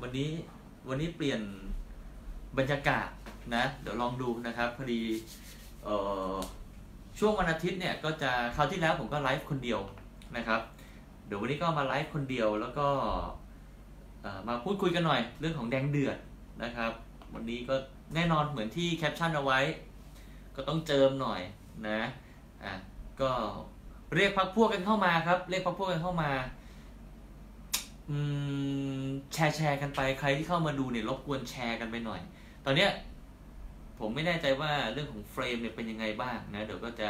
วันนี้เปลี่ยนบรรยากาศนะเดี๋ยวลองดูนะครับพอดีช่วงวันอาทิตย์เนี่ยก็จะคราวที่แล้วผมก็ไลฟ์คนเดียวนะครับเดี๋ยววันนี้ก็มาไลฟ์คนเดียวแล้วก็มาพูดคุยกันหน่อยเรื่องของแดงเดือดนะครับวันนี้ก็แน่นอนเหมือนที่แคปชั่นเอาไว้ก็ต้องเจิมหน่อยนะก็เรียกพรรคพวกกันเข้ามาครับเรียกพรรคพวกกันเข้ามาแชร์กันไปใครที่เข้ามาดูเนี่ยรบกวนแชร์กันไปหน่อยตอนเนี้ยผมไม่แน่ใจว่าเรื่องของเฟรมเนี่ยเป็นยังไงบ้างนะเดี๋ยวก็จะ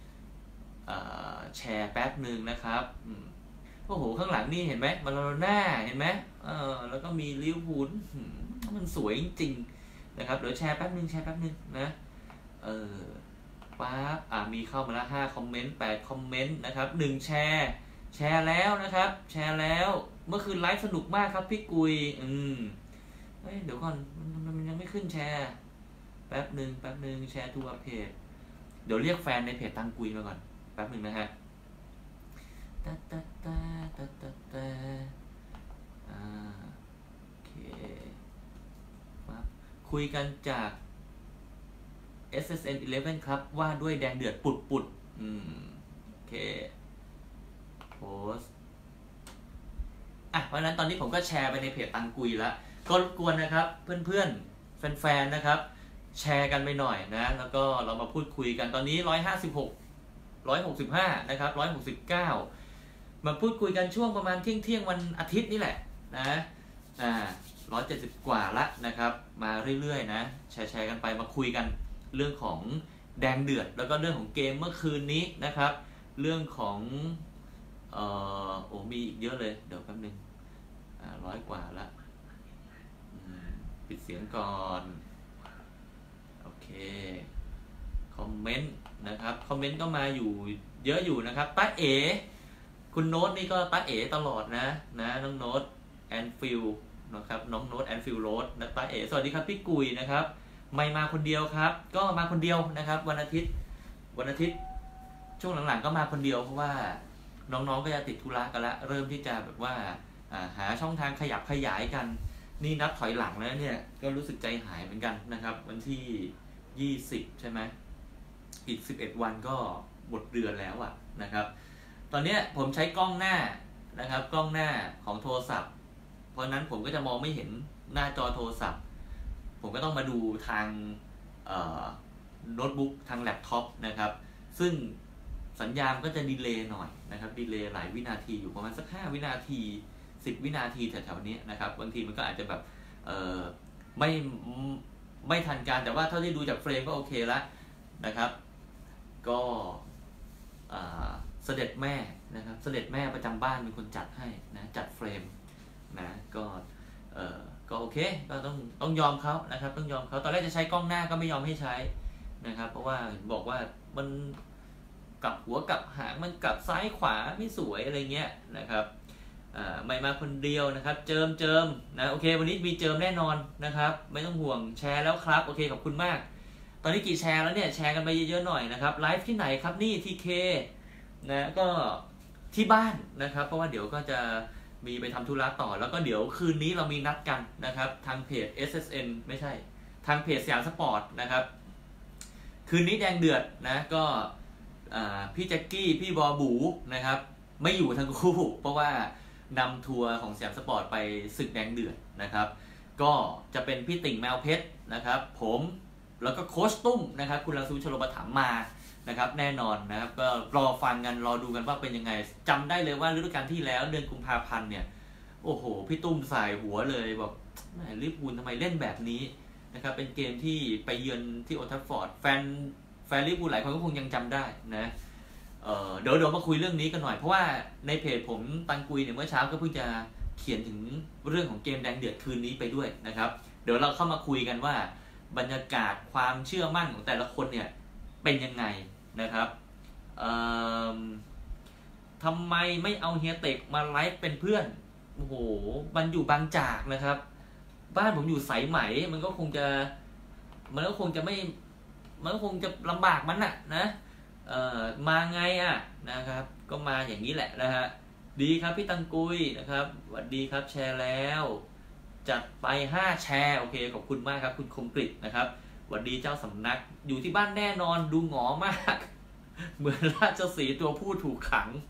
แชร์แป๊บหนึ่งนะครับโอ้โหข้างหลังนี่เห็นไหมมาโลน่าเห็นไหมแล้วก็มีลิเวอร์พูลมันสวยจริงๆนะครับเดี๋ยวแชร์แป๊บนึงนะปั๊บมีเข้ามาแล้ว5คอมเมนต์8คอมเมนต์นะครับ1แชร์แล้วนะครับแชร์แล้วเมื่อคืนไลฟ์สนุกมากครับพี่กุยเดี๋ยวก่อนมันยังไม่ขึ้นแชร์แป๊บหนึ่งแชร์ทูเพจเดี๋ยวเรียกแฟนในเพจตังกุยมาก่อนแป๊บหนึ่งนะฮะโอเคคุยกันจาก SSN 11ครับว่าด้วยแดงเดือดปุดโอเคโพสเพราะนั้นตอนนี้ผมก็แชร์ไปในเพจตังกุยแล้วก็รบกวนนะครับเพื่อนๆแฟนๆนะครับแชร์กันไปหน่อยนะแล้วก็เรามาพูดคุยกันตอนนี้156 165นะครับ169มาพูดคุยกันช่วงประมาณเที่ยงวันอาทิตย์นี่แหละนะ170กว่าละนะครับมาเรื่อยๆนะแชร์กันไปมาคุยกันเรื่องของแดงเดือดแล้วก็เรื่องของเกมเมื่อคืนนี้นะครับเรื่องของมีอีกเยอะเลยเดี๋ยวแป๊บนึง100กว่าละปิดเสียงก่อนโอเคคอมเมนต์นะครับคอมเมนต์ก็มาอยู่เยอะอยู่นะครับตาเอ๋คุณโน้ตนี่ก็ตาเอ๋ตลอดนะน้องโน้ตแอนฟิลนะครับน้องโน้ตแอนฟิลโรสนะตาเอ๋สวัสดีครับพี่กุยนะครับไม่มาคนเดียวครับก็มาคนเดียวนะครับวันอาทิตย์ช่วงหลังๆก็มาคนเดียวเพราะว่าน้องๆก็จะติดธุระกันละเริ่มที่จะแบบว่าหาช่องทางขยับขยายกันนี่นับถอยหลังแล้วเนี่ยก็รู้สึกใจหายเหมือนกันนะครับวันที่20ใช่ไหมอีก11วันก็หมดเดือนแล้วนะครับตอนนี้ผมใช้กล้องหน้านะครับกล้องหน้าของโทรศัพท์เพราะนั้นผมก็จะมองไม่เห็นหน้าจอโทรศัพท์ผมก็ต้องมาดูทางโน้ตบุ๊กทางแล็ปท็อปนะครับซึ่งสัญญาณก็จะดีเลย์หน่อยนะครับดีเลย์หลายวินาทีอยู่ประมาณสัก5วินาที10วินาทีแถวๆนี้นะครับบางทีมันก็อาจจะแบบไม่ทันการแต่ว่าเท่าที่ดูจากเฟรมก็โอเคแล้วนะครับก็เสด็จแม่นะครับเสด็จแม่ประจำบ้านเป็นคนจัดให้นะจัดเฟรมนะก็โอเคก็ต้องยอมเขานะครับต้องยอมเขาตอนแรกจะใช้กล้องหน้าก็ไม่ยอมให้ใช้นะครับเพราะว่าบอกว่ามันกลับหัวกลับหางมันกลับซ้ายขวาไม่สวยอะไรเงี้ยนะครับไม่มาคนเดียวนะครับเจิมนะโอเควันนี้มีเจิมแน่นอนนะครับไม่ต้องห่วงแชร์แล้วครับโอเคขอบคุณมากตอนนี้กี่แชร์แล้วเนี่ยแชร์กันไปเยอะๆหน่อยนะครับไลฟ์ที่ไหนครับนี่ทีเคนะก็ที่บ้านนะครับเพราะว่าเดี๋ยวก็จะมีไปทำธุระต่อแล้วก็เดี๋ยวคืนนี้เรามีนัดกันนะครับทางเพจ SSN ไม่ใช่ทางเพจสยามสปอร์ตนะครับคืนนี้แดงเดือดนะก็พี่แจ็คกี้พี่บอบูนะครับไม่อยู่ทั้งคู่เพราะว่านำทัวร์ของสยามสปอร์ตไปศึกแดงเดือดนะครับก็จะเป็นพี่ติ่งแมวเพชรนะครับผมแล้วก็โค้ชตุ้มนะครับคุณรังสูชโลปถัมภ์มานะครับแน่นอนนะครับก็รอฟังกันรอดูกันว่าเป็นยังไงจำได้เลยว่าฤดูกาลที่แล้วเดือนกุมภาพันธ์เนี่ยโอ้โหพี่ตุ้มใส่หัวเลยบอกลิเวอร์พูลทำไมเล่นแบบนี้นะครับเป็นเกมที่ไปเยือนที่โอลด์แทราฟฟอร์ดแฟนลิเวอร์พูลหลายคนก็คงยังจำได้นะเดี๋ยวมาคุยเรื่องนี้กันหน่อยเพราะว่าในเพจผมตังกุยเนี่ยเมื่อเช้าก็เพิ่งจะเขียนถึงเรื่องของเกมแดงเดือดคืนนี้ไปด้วยนะครับเดี๋ยวเราเข้ามาคุยกันว่าบรรยากาศความเชื่อมั่นของแต่ละคนเนี่ยเป็นยังไงนะครับทำไมไม่เอาเฮียเต็กมาไลฟ์เป็นเพื่อนโอ้โหมันอยู่บางจากนะครับบ้านผมอยู่สายไหมมันก็คงจะไม่มันก็คงจะลำบากมันนะมาไงนะครับก็มาอย่างนี้แหละนะฮะดีครับพี่ตังกุยนะครับสวัสดีครับแชร์แล้วจัดไป5แชร์โอเคขอบคุณมากครับคุณคมกฤษนะครับสวัสดีเจ้าสำนักอยู่ที่บ้านแน่นอนดูหงอมากเหมือนราชสีห์ตัวผู้ถูกขัง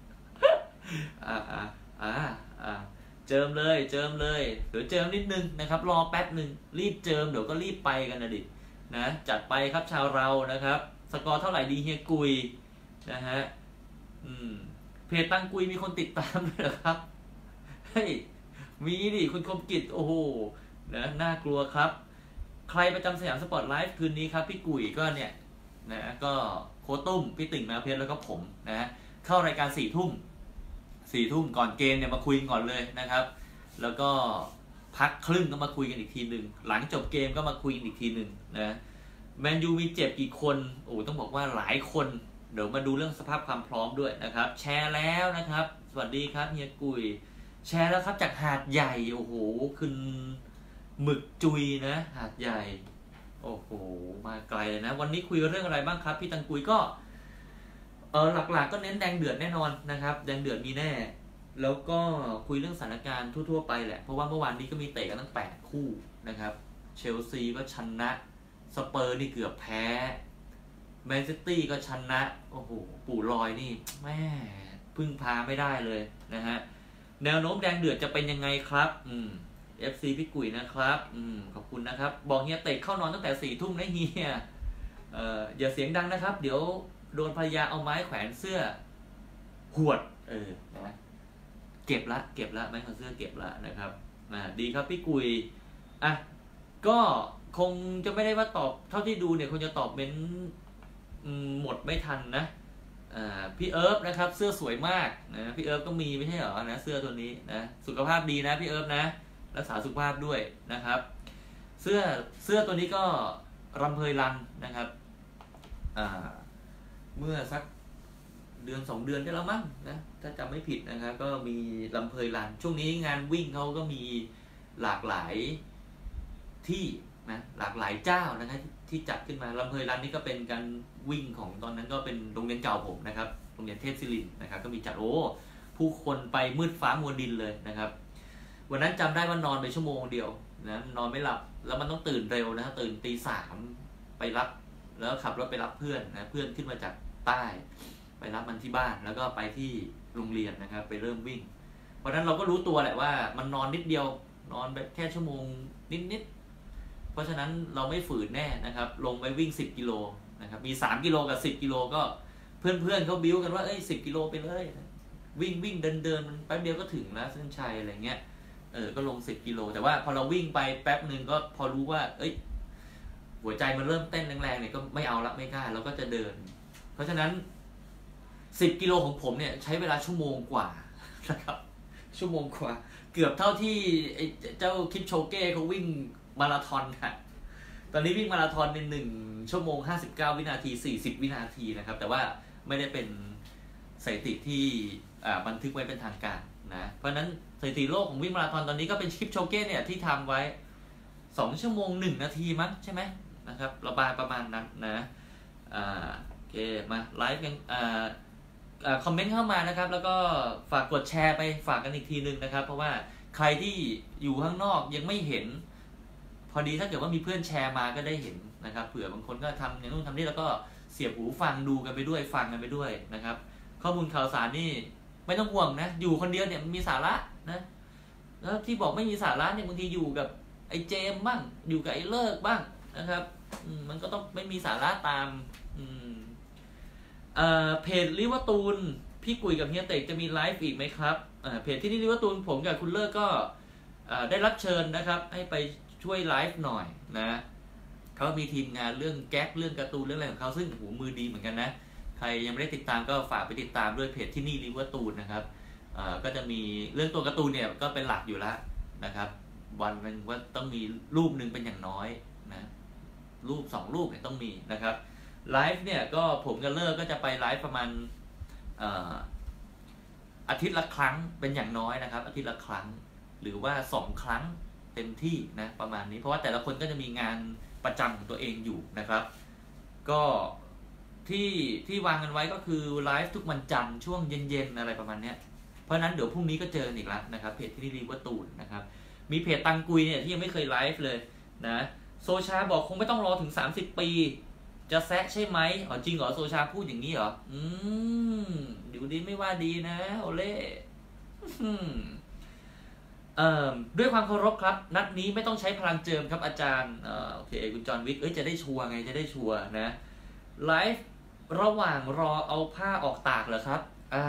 เจิมเลยเดี๋ยวเจิมนิดนึงนะครับรอแป๊บนึงรีบเจิมเดี๋ยวก็รีบไปกันนะดินะจัดไปครับชาวเรานะครับสกอร์เท่าไหร่ดีเฮียกุยนะฮะเพจตังกุยมีคนติดตามเลยเหรอครับเฮ้ยมีดิคุณคมกิจโอ้โหนะน่ากลัวครับใครประจำสยามสปอร์ตไลฟ์คืนนี้ครับพี่กุยก็เนี่ยนะก็โคตุ้มพี่ติ่งแมวเพชรแล้วก็ผมนะเข้ารายการ4 ทุ่มก่อนเกมเนี่ยมาคุยก่อนเลยนะครับแล้วก็พักครึ่งก็มาคุยกันอีกทีหนึ่งหลังจบเกมก็มาคุยกันอีกทีหนึ่งนะแมนยูมีเจ็บกี่คนโอ้ต้องบอกว่าหลายคนเดี๋ยวมาดูเรื่องสภาพความพร้อมด้วยนะครับแชร์แล้วนะครับสวัสดีครับเฮียกุยแชร์แล้วครับจากหาดใหญ่โอ้โหขึ้นหมึกจุยนะหาดใหญ่โอ้โหมาไกลเลยนะวันนี้คุยเรื่องอะไรบ้างครับพี่ตังกุยก็หลักๆก็เน้นแดงเดือดแน่นอนนะครับแดงเดือดมีแน่แล้วก็คุยเรื่องสถานการณ์ทั่วๆไปแหละเพราะว่าเมื่อวานนี้ก็มีเตะกันตั้ง8 คู่นะครับเชลซีก็ชนะสเปอร์นี่เกือบแพ้แมนซิตี้ก็ชนะโอ้โหปู่ลอยนี่แม่พึ่งพาไม่ได้เลยนะฮะแนวโน้มแดงเดือดจะเป็นยังไงครับFC พี่กุ๋ยนะครับขอบคุณนะครับบอกเฮียเตะเข้านอนตั้งแต่4 ทุ่มนะเฮียอย่าเสียงดังนะครับเดี๋ยวโดนภรรยาเอาไม้แขวนเสื้อหวดนะเก็บละไม้แขวนเสื้อเก็บละนะครับดีครับพี่กุยก็คงจะไม่ได้ว่าตอบเท่าที่ดูเนี่ยคงจะตอบเม้นหมดไม่ทันนะพี่เอิร์ฟนะครับเสื้อสวยมากนะพี่เอิร์ฟก็มีไม่ใช่เหรอนะเสื้อตัวนี้นะสุขภาพดีนะพี่เอิร์ฟนะรักษาสุขภาพด้วยนะครับเสื้อตัวนี้ก็รำเพยรันนะครับเมื่อสักเดือน2 เดือนได้แล้วมั้งนะถ้าจำไม่ผิดนะครับก็มีลำเพยรันช่วงนี้งานวิ่งเขาก็มีหลากหลายที่นะหลากหลายเจ้านะครับที่จัดขึ้นมาลำเพยรันนี่ก็เป็นการวิ่งของตอนนั้นก็เป็นโรงเรียนเก่าผมนะครับโรงเรียนเทพศิรินทร์นะครับก็มีจัดผู้คนไปมืดฟ้ามัวดินเลยนะครับวันนั้นจำได้ว่านอนไปชั่วโมงเดียวนะนอนไม่หลับแล้วมันต้องตื่นเร็วนะตื่นตี 3ไปรับแล้วขับรถไปรับเพื่อนนะเพื่อนขึ้นมาจากใต้ไปรับมันที่บ้านแล้วก็ไปที่โรงเรียนนะครับไปเริ่มวิ่งเพราะนั้นเราก็รู้ตัวแหละว่ามันนอนนิดเดียวนอนแบบแค่ชั่วโมงนิดเพราะฉะนั้นเราไม่ฝืนแน่นะครับลงไปวิ่ง10 กิโลนะครับมี3 กิโลกับ10 กิโลก็เพื่อนเขาบิ้วกันว่า10 กิโลไปเลยวิ่งเดินมันแป๊บเดียวก็ถึงแล้วเส้นชัยอะไรเงี้ยก็ลง10 กิโลแต่ว่าพอเราวิ่งไปแป๊บนึงก็พอรู้ว่าหัวใจมันเริ่มเต้นแรงๆเนี่ยก็ไม่เอาละไม่กล้าเราก็จะเดินเพราะฉะนั้น10 กิโลของผมเนี่ยใช้เวลาชั่วโมงกว่านะครับชั่วโมงกว่าเกือบเท่าที่เจ้าคิปโชเก้เขาวิ่งมาราธอนค่ะตอนนี้วิ่งมาราธอนใน1 ชั่วโมง 59 วินาที40 วินาทีนะครับแต่ว่าไม่ได้เป็นสถิติที่บันทึกไว้เป็นทางการนะเพราะนั้นสถิติโลกของวิ่งมาราธอนตอนนี้ก็เป็นคิปโชเก้เนี่ยที่ทำไว้2 ชั่วโมง 1 นาทีมั้งใช่ไหมนะครับระบายประมาณนั้นนะโอเคมาไลฟ์กันคอมเมนต์เข้ามานะครับแล้วก็ฝากกดแชร์ไปฝากกันอีกทีนึงนะครับเพราะว่าใครที่อยู่ข้างนอกยังไม่เห็นพอดีถ้าเกิดว่ามีเพื่อนแชร์มาก็ได้เห็นนะครับเผื่อบางคนก็ทำอย่างนู้นทำนี่แล้วก็เสียบหูฟังดูกันไปด้วยฟังกันไปด้วยนะครับข้อมูลข่าวสารนี่ไม่ต้องห่วงนะอยู่คนเดียวเนี่ยมันมีสาระนะแล้วที่บอกไม่มีสาระเนี่ยบางทีอยู่กับไอ้เจมบ้างอยู่กับไอ้เลิกบ้างนะครับมันก็ต้องไม่มีสาระตามเพจลิเวอร์พูลพี่กุยกับเฮียเตกจะมีไลฟ์อีกไหมครับเพจที่นี่ลิเวอร์พูลผมกับคุณเลิกก็ได้รับเชิญนะครับให้ไปช่วยไลฟ์หน่อยนะเขามีทีมงานเรื่องแก๊กเรื่องการ์ตูนเรื่องอะไรของเขาซึ่งหูมือดีเหมือนกันนะใครยังไม่ได้ติดตามก็ฝากไปติดตามด้วยเพจที่นี่ลิเวอร์พูลนะครับก็จะมีเรื่องตัวการ์ตูนเนี่ยก็เป็นหลักอยู่แล้วนะครับวันนึงว่าต้องมีรูปนึงเป็นอย่างน้อยนะรูป2 รูปเนี่ยต้องมีนะครับไลฟ์เนี่ยก็ผมกับเลิกก็จะไปไลฟ์ประมาณอาทิตย์ละครั้งเป็นอย่างน้อยนะครับอาทิตย์ละครั้งหรือว่า2 ครั้งเต็มที่นะประมาณนี้เพราะว่าแต่ละคนก็จะมีงานประจำของตัวเองอยู่นะครับก็ที่วางกันไว้ก็คือไลฟ์ทุกวันจันทร์ช่วงเย็นๆอะไรประมาณนี้เพราะนั้นเดี๋ยวพรุ่งนี้ก็เจออีกแล้วนะครับเพจที่นี่ลิเวอร์พูลนะครับมีเพจตังกุยเนี่ยที่ยังไม่เคยไลฟ์เลยนะโซชาบอกคงไม่ต้องรอถึง30 ปีจะแซะใช่ไหมอ๋อจริงเหรอโซชาพูดอย่างนี้เหรออยู่ดีไม่ว่าดีนะโอเล่ด้วยความเคารพครับนัดนี้ไม่ต้องใช้พลังเจิมครับอาจารย์โอเคคุณจอห์นวิกจะได้ชัวร์ไงจะได้ชัวร์นะไลฟ์ระหว่างรอเอาผ้าออกตากเหรอครับ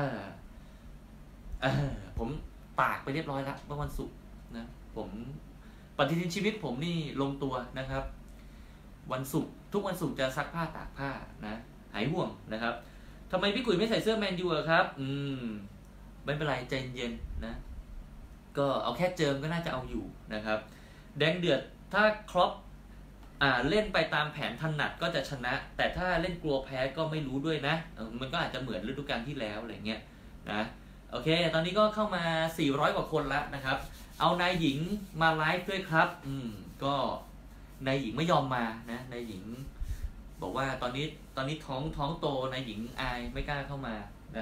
ผมตากไปเรียบร้อยแล้วเมื่อวันศุกร์นะผมปฏิทินชีวิตผมนี่ลงตัวนะครับวันศุกร์ทุกวันศุกร์จะซักผ้าตากผ้านะหายห่วงนะครับทำไมพี่กุ๋ยไม่ใส่เสื้อแมนยูอะครับไม่เป็นไรใจเย็นนะก็เอาแค่เจิมก็น่าจะเอาอยู่นะครับแดงเดือดถ้าครอปเล่นไปตามแผนถนัดก็จะชนะแต่ถ้าเล่นกลัวแพ้ก็ไม่รู้ด้วยนะมันก็อาจจะเหมือนฤดูกาลที่แล้วอะไรเงี้ยนะโอเคตอนนี้ก็เข้ามา400กว่าคนแล้วนะครับเอานายหญิงมาไลฟ์ด้วยครับก็นายหญิงไม่ยอมมานะนายหญิงบอกว่าตอนนี้ท้องโตนายหญิงอายไม่กล้าเข้ามานะ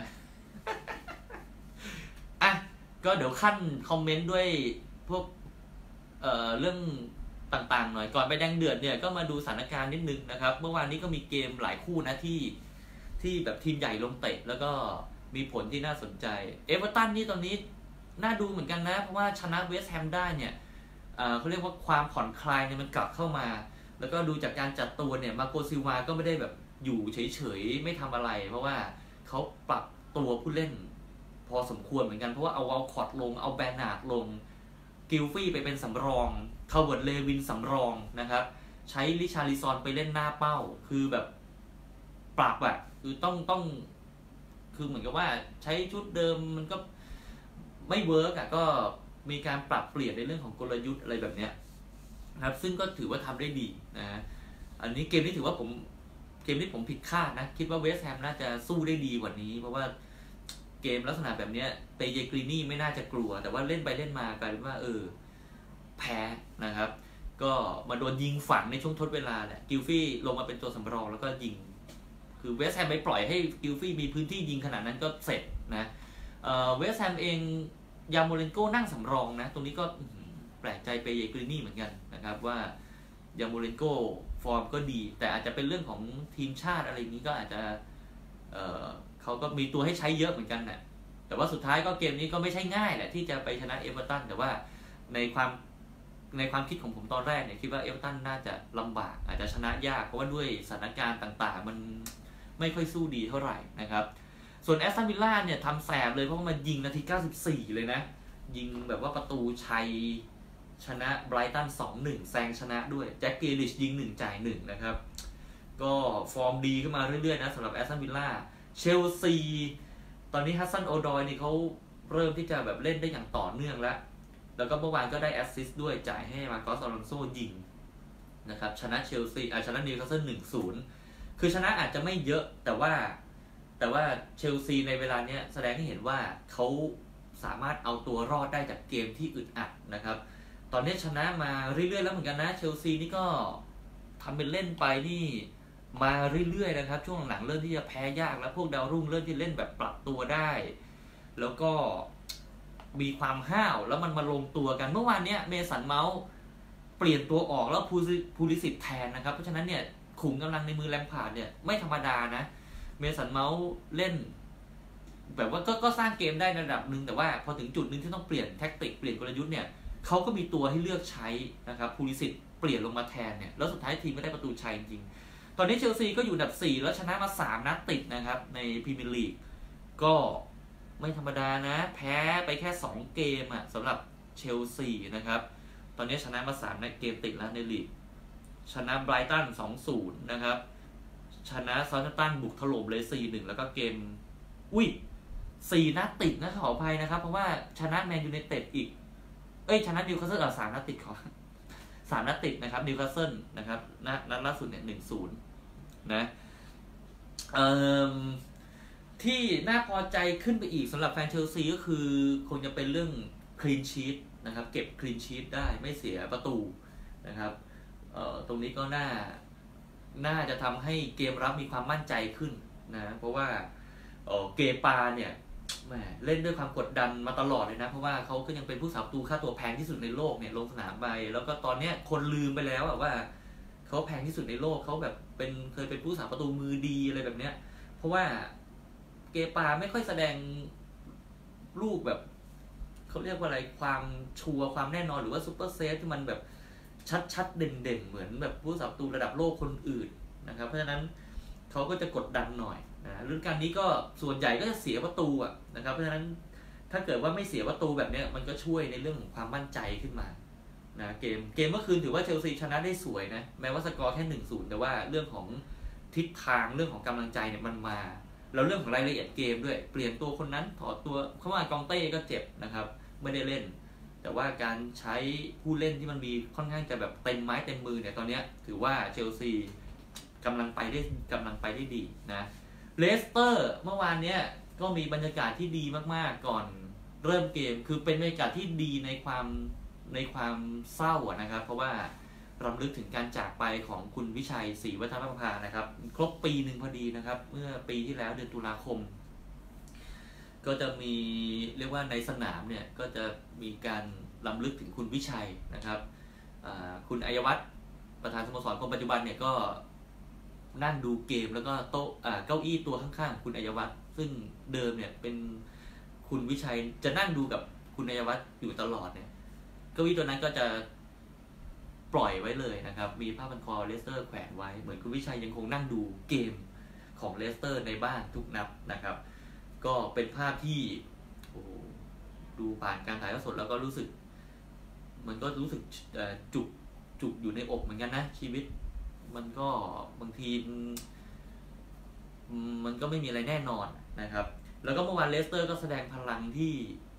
ก็เดี๋ยวขั้นคอมเมนต์ด้วยพวกเรื่องต่างๆหน่อยก่อนไปแดงเดือดเนี่ยก็มาดูสถานการณ์นิดนึงนะครับเมื่อวานนี้ก็มีเกมหลายคู่นะที่แบบทีมใหญ่ลงเตะแล้วก็มีผลที่น่าสนใจเอเวอร์ตันนี่ตอนนี้น่าดูเหมือนกันนะเพราะว่าชนะเวสต์แฮมได้เนี่ยเขาเรียกว่าความผ่อนคลายเนี่ยมันกลับเข้ามาแล้วก็ดูจากการจัดตัวเนี่ยมาโกซิลวาก็ไม่ได้แบบอยู่เฉยๆไม่ทำอะไรเพราะว่าเขาปรับตัวผู้เล่นพอสมควรเหมือนกันเพราะว่าเอาคอร์ดลงเอาแบรนาร์ดลงกิลฟี่ไปเป็นสำรองคาร์เวิร์ดเลวินสำรองนะครับใช้ลิชาริซอนไปเล่นหน้าเป้าคือแบบปรับคือต้องคือเหมือนกับว่าใช้ชุดเดิมมันก็ไม่เวิร์กก็มีการปรับเปลี่ยนในเรื่องของกลยุทธ์อะไรแบบเนี้ยนะครับซึ่งก็ถือว่าทำได้ดีนะอันนี้เกมนี้ถือว่าเกมนี้ผมผิดคาดนะคิดว่าเวสต์แฮมน่าจะสู้ได้ดีกว่านี้เพราะว่าเกมลักษณะแบบนี้เปเยกรีนี่ไม่น่าจะกลัวแต่ว่าเล่นไปเล่นมากลายเป็นว่าแพ้นะครับก็มาโดนยิงฝังในช่วงทดเวลาแหละกิลฟี่ลงมาเป็นตัวสำรองแล้วก็ยิงคือเวสต์แฮมไม่ปล่อยให้กิลฟี่มีพื้นที่ยิงขนาดนั้นก็เสร็จนะเวสต์แฮมเองยาโมเลนโกนั่งสำรองนะตรงนี้ก็แปลกใจเปเยกรีนี่เหมือนกันนะครับว่ายาโมเลนโกฟอร์มก็ดีแต่อาจจะเป็นเรื่องของทีมชาติอะไรนี้ก็อาจจะเขาก็มีตัวให้ใช้เยอะเหมือนกันนะแต่ว่าสุดท้ายก็เกมนี้ก็ไม่ใช่ง่ายแหละที่จะไปชนะเอเวอร์ตันแต่ว่าในความคิดของผมตอนแรกเนี่ยคิดว่าเอเวอร์ตันน่าจะลำบากอาจจะชนะยากเพราะว่าด้วยสถานการณ์ต่างๆมันไม่ค่อยสู้ดีเท่าไหร่นะครับส่วนแอสตันวิลล่าเนี่ยทำแสบเลยเพราะว่ามันยิงนาที94เลยนะยิงแบบว่าประตูชัยชนะไบรตัน 2-1 แซงชนะด้วยแจ็คเกลิชยิง1จ่าย1นะครับก็ฟอร์มดีขึ้นมาเรื่อยๆนะสำหรับแอสตันวิลล่าเชลซีตอนนี้ฮัสซันโอดอยนี่เขาเริ่มที่จะแบบเล่นได้อย่างต่อเนื่องแล้วก็เมื่อวานก็ได้แอสซิสต์ด้วยจ่ายให้มาร์กอส อลอนโซยิงนะครับชนะเชลซีชนะนิวคาสเซิล 1-0 คือชนะอาจจะไม่เยอะแต่ว่าเชลซีในเวลาเนี้ยแสดงให้เห็นว่าเขาสามารถเอาตัวรอดได้จากเกมที่อึดอัดนะครับตอนนี้ชนะมาเรื่อยๆแล้วเหมือนกันนะเชลซีนี่ก็ทำเป็นเล่นไปนี่มาเรื่อยๆนะครับช่วงหลังเริ่มที่จะแพ้ยากแล้วพวกดาวรุ่งเริ่มที่เล่นแบบปรับตัวได้แล้วก็มีความห้าวแล้วมันมาลงตัวกันเมื่อวานเนี้ยเมสันเมาส์เปลี่ยนตัวออกแล้วพูลิสิตแทนนะครับเพราะฉะนั้นเนี่ยขุมกำลังในมือแลมพาร์ดเนี่ยไม่ธรรมดานะเมสันเมาส์เล่นแบบว่าก็สร้างเกมได้ในระดับหนึ่งแต่ว่าพอถึงจุดนึงที่ต้องเปลี่ยนแท็กติกเปลี่ยนกลยุทธ์เนี่ยเขาก็มีตัวให้เลือกใช้นะครับพูลิสิตเปลี่ยนลงมาแทนเนี่ยแล้วสุดท้ายทีมก็ได้ประตูชัยจริงตอนนี้เชลซีก็อยู่อันดับ4แล้วชนะมา3นัดติดนะครับในพรีเมียร์ลีกก็ไม่ธรรมดานะแพ้ไปแค่2เกมสำหรับเชลซีนะครับตอนนี้ชนะมา3นัดเกมติดแล้วในลีกชนะไบรตัน 2-0 นะครับชนะซาร์ตันบุกถล่มเลย 4-1 แล้วก็เกม4นัดติดนะขออภัยนะครับเพราะว่าชนะแมนยูไนเต็ดอีกชนะนิวคาสเซิล3นัดติด3นัดติดนะครับนิวคาสเซิลนะครับนัดล่าสุดเนี่ย 1-0 นะที่น่าพอใจขึ้นไปอีกสำหรับแฟนเชลซีก็คือคงจะเป็นเรื่องคลีนชีทนะครับเก็บคลีนชีทได้ไม่เสียประตูนะครับตรงนี้ก็น่าจะทำให้เกมรับมีความมั่นใจขึ้นนะเพราะว่าเกปาเนี่ยแหมเล่นด้วยความกดดันมาตลอดเลยนะเพราะว่าเขาก็ยังเป็นผู้สาประตูค่าตัวแพงที่สุดในโลกเนี่ยลงสนามไปแล้วก็ตอนเนี้ยคนลืมไปแล้วว่าเขาแพงที่สุดในโลกเขาแบบเคยเป็นผู้สาประตูมือดีอะไรแบบเนี้ยเพราะว่าเกปาไม่ค่อยแสดงลูกแบบเขาเรียกว่าอะไรความชัวร์ความแน่นอนหรือว่าซุปเปอร์เซฟที่มันแบบชัดๆเด่นๆเหมือนแบบผู้สาประตูระดับโลกคนอื่นนะครับเพราะฉะนั้นเขาก็จะกดดันหน่อยนะฤดูกาลนี้ก็ส่วนใหญ่ก็จะเสียประตูนะครับเพราะฉะนั้นถ้าเกิดว่าไม่เสียประตูแบบนี้มันก็ช่วยในเรื่องของความมั่นใจขึ้นมานะเกมเมื่อคืนถือว่าเชลซีชนะได้สวยนะแม้ว่าสกอร์แค่ 1-0 แต่ว่าเรื่องของทิศทางเรื่องของกำลังใจเนี่ยมันมาแล้วเรื่องของรายละเอียดเกมด้วยเปลี่ยนตัวคนนั้นถอดตัวเข้ามากองเต้ก็เจ็บนะครับไม่ได้เล่นแต่ว่าการใช้ผู้เล่นที่มันมีค่อนข้างจะแบบเต็มไม้เต็มมือเนี่ยตอนนี้ถือว่าเชลซีกำลังไปได้ดีนะเลสเตอร์เมื่อวานเนี้ยก็มีบรรยากาศที่ดีมากๆก่อนเริ่มเกมคือเป็นบรรยากาศที่ดีในความเศร้านะครับเพราะว่ารำลึกถึงการจากไปของคุณวิชัยศรีวัฒนประภานะครับครบปีหนึ่งพอดีนะครับเมื่อปีที่แล้วเดือนตุลาคมก็จะมีเรียกว่าในสนามเนี่ยก็จะมีการรำลึกถึงคุณวิชัยนะครับคุณอัยวัฒน์ประธานสโมสรคนปัจจุบันเนี่ยก็นั่งดูเกมแล้วก็โต๊ะเก้าอี้ตัวข้างๆคุณอัยวัฒน์ซึ่งเดิมเนี่ยเป็นคุณวิชัยจะนั่งดูกับคุณอัยวัฒน์อยู่ตลอดเนี่ยเก้าอี้ตัวนั้นก็จะปล่อยไว้เลยนะครับมีผ้าพันคอเลสเตอร์แขวนไว้เหมือนคุณวิชัยยังคงนั่งดูเกมของเลสเตอร์ในบ้านทุกนัดนะครับก็เป็นภาพที่ดูผ่านการถ่ายทอดสดแล้วก็รู้สึกมันก็รู้สึกจุกอยู่ในอกเหมือนกันนะชีวิตมันก็บางทีมันก็ไม่มีอะไรแน่นอนนะครับแล้วก็เมื่อวานเลสเตอร์ก็แสดงพลังที่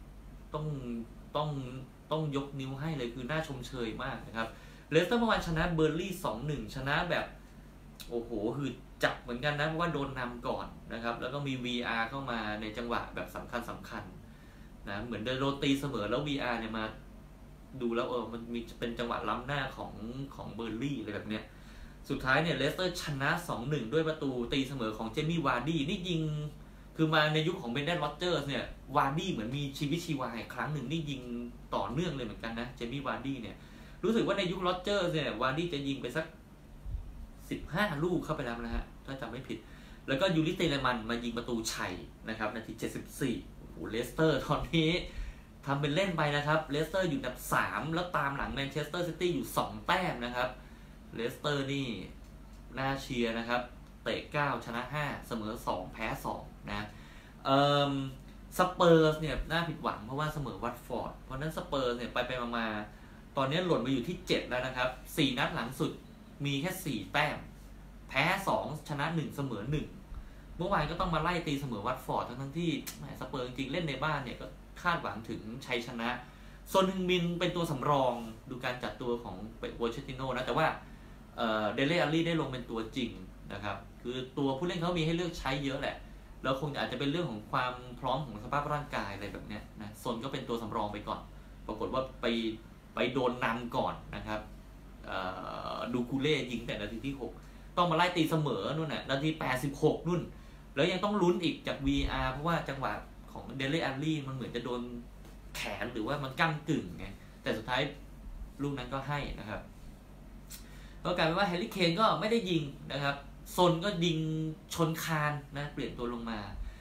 ต้องยกนิ้วให้เลยคือน่าชมเชยมากนะครับเลสเตอร์เมื่อวานชนะเบอร์ลี่ 2-1 ชนะแบบโอ้โหคือจับเหมือนกันนะเพราะว่าโดนนำก่อนนะครับแล้วก็มี VR เข้ามาในจังหวะแบบสำคัญนะเหมือนโดนตีเสมอแล้ว VR เนี่ยมาดูแล้วมันมีเป็นจังหวะล้ำหน้าของเบอร์ลี่อะไรแบบเนี้ยสุดท้ายเนี่ยเลสเตอร์ชนะ 2-1 ด้วยประตูตีเสมอของเจมี่วาร์ดี้นี่ยิงคือมาในยุคของเบนเดน โรเจอร์สเนี่ยวาร์ดี้เหมือนมีชีวิตชีวาอีกครั้งหนึ่งนี่ยิงต่อเนื่องเลยเหมือนกันนะเจมี่วาร์ดี้เนี่ยรู้สึกว่าในยุคโรเจอร์สเนี่ยวาร์ดี้จะยิงไปสัก15ลูกเข้าไปแล้วนะฮะถ้าจำไม่ผิดแล้วก็ยูริส เตเลมันมายิงประตูชัยนะครับนาที74โอ้โหเลสเตอร์ตอนนี้ทำเป็นเล่นไปนะครับเลสเตอร์อยู่อันดับ3แล้วตามหลังแมนเชสเตอร์ซิตี้อยู่2แต้มนะครับเลสเตอร์นี่น่าเชียร์นะครับเตะ9ชนะ5เสมอ2แพ้2นะสเปอร์สเนี่ยน่าผิดหวังเพราะว่าเสมอวัตฟอร์ดเพราะนั้นสเปอร์สเนี่ยไปมาตอนนี้หล่นมาอยู่ที่7แล้วนะครับ4นัดหลังสุดมีแค่4แต้มแพ้2ชนะ1เสมอ1เมื่อวานก็ต้องมาไล่ตีเสมอวัตฟอร์ดทั้งที่สเปอร์จริงๆเล่นในบ้านเนี่ยก็คาดหวังถึงชัยชนะซอนฮึงมินเป็นตัวสำรองดูการจัดตัวของโปเชตติโน่นะแต่ว่าเดเล่อารี่ได้ลงเป็นตัวจริงนะครับคือตัวผู้เล่นเขามีให้เลือกใช้เยอะแหละแล้วคงอาจจะเป็นเรื่องของความพร้อมของสภาพร่างกายอะไรแบบนี้นะซนก็เป็นตัวสำรองไปก่อนปรากฏว่าไปโดนนำก่อนนะครับดูคูเล่ยิงแต่นาทีที่6ต้องมาไล่ตีเสมอนู่นน่ะนาที86นู่นแล้วยังต้องลุ้นอีกจาก VR เพราะว่าจังหวะของเดเล่อารี่มันเหมือนจะโดนแขนหรือว่ามันก้ำกึ่งไงแต่สุดท้ายลูกนั้นก็ให้นะครับก็กลายเป็นว่าแฮร์รี่เคนก็ไม่ได้ยิงนะครับซนก็ยิงชนคานนะเปลี่ยนตัวลงมา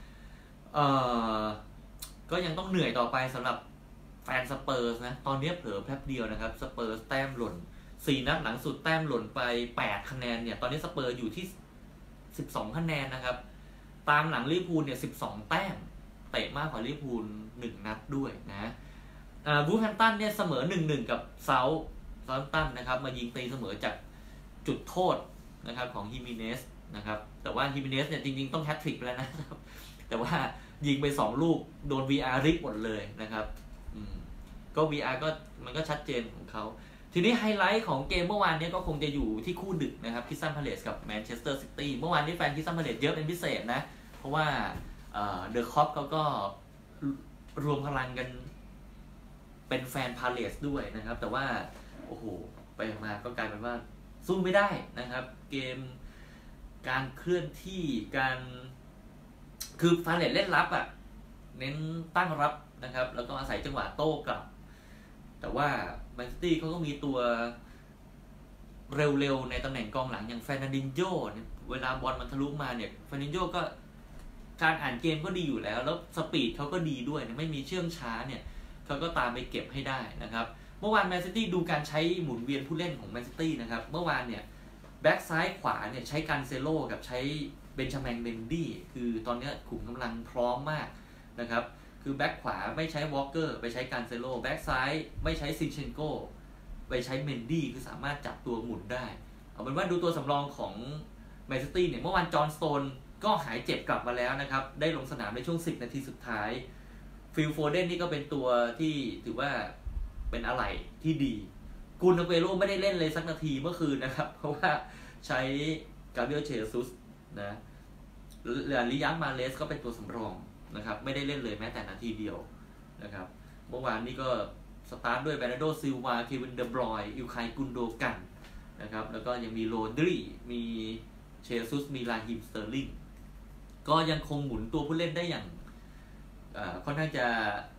ก็ยังต้องเหนื่อยต่อไปสำหรับแฟนสเปอร์สนะตอนนี้เผลอแป๊บเดียวนะครับสเปอร์สแต้มหล่น4นัดหลังสุดแต้มหล่นไป8คะแนนเนี่ยตอนนี้สเปอร์อยู่ที่12คะแนนนะครับตามหลังลิเวอร์พูลเนี่ย12แต้มเตะมากกว่าลิเวอร์พูล1นัดด้วยนะวูฟแฮมป์ตันเนี่ยเสมอ 1-1 กับเซาท์แฮมป์ตันนะครับมายิงตีเสมอจากจุดโทษนะครับของฮิมิเนสนะครับแต่ว่าฮิมิเนสเนี่ยจริงๆต้องแฮตทริกแล้วนะครับแต่ว่ายิงไป2ลูกโดน VR ริบหมดเลยนะครับก็ VR ก็มันก็ชัดเจนของเขาทีนี้ไฮไลท์ของเกมเมื่อวานนี้ก็คงจะอยู่ที่คู่ดึกนะครับคริสตัลพาเลซกับแมนเชสเตอร์ซิตี้เมื่อวานนี้แฟนคริสตัลพาเลซเยอะเป็นพิเศษนะเพราะว่าเดอะคอปเขาก็รวมพลังกันเป็นแฟนพาเลซด้วยนะครับแต่ว่าโอ้โหไปมาก็กลายเป็นว่าสู้ไม่ได้นะครับเกมการเคลื่อนที่การคือพาเลซเล่นรับเน้นตั้งรับนะครับแล้วก็อาศัยจังหวะโต้กลับแต่ว่าแมนซิตี้เขาก็มีตัวเร็วๆในตำแหน่งกองหลังอย่างเฟร์นันดินโญ่เวลาบอลมันทะลุมาเนี่ยเฟร์นันดินโญ่ก็การอ่านเกมก็ดีอยู่แล้วสปีดเขาก็ดีด้วยนะไม่มีเชื่องช้าเนี่ยเขาก็ตามไปเก็บให้ได้นะครับเมื่อวานแมนซิตี้ดูการใช้หมุนเวียนผู้เล่นของแมนซิตี้นะครับเมื่อวานเนี่ยแบ็กซ้ายขวาเนี่ยใช้กันเซโลกับใช้เบนจามินเมนดี้คือตอนนี้ขุมกำลังพร้อมมากนะครับคือแบ็กขวาไม่ใช้วอลเกอร์ไปใช้กันเซโลแบ็กซ้ายไม่ใช้ซินเชนโกไปใช้เมนดี้คือสามารถจับตัวหมุนได้เอาเป็นว่าดูตัวสำรองของแมนซิตี้เนี่ยเมื่อวานจอห์นสโตนก็หายเจ็บกลับมาแล้วนะครับได้ลงสนามในช่วง10 นาทีสุดท้ายฟิลโฟเดนนี่ก็เป็นตัวที่ถือว่าเป็นอะไรที่ดีกูนอาเกโร่ไม่ได้เล่นเลยสักนาทีเมื่อคืนนะครับเพราะว่าใช้กาเบรียลเจซุสนะลิยันมาเลสก็เป็นตัวสำรองนะครับไม่ได้เล่นเลยแม้แต่นาทีเดียวนะครับเมื่อวานนี้ก็สตาร์ทด้วยเบรนาร์โดซิลวาเควินเดบรอยอิลคายกุนโดกันนะครับแล้วก็ยังมีโรดริมีเชซุสมีลาฮิมสเตอร์ลิงก็ยังคงหมุนตัวผู้เล่นได้อย่างค่อนข้างจะ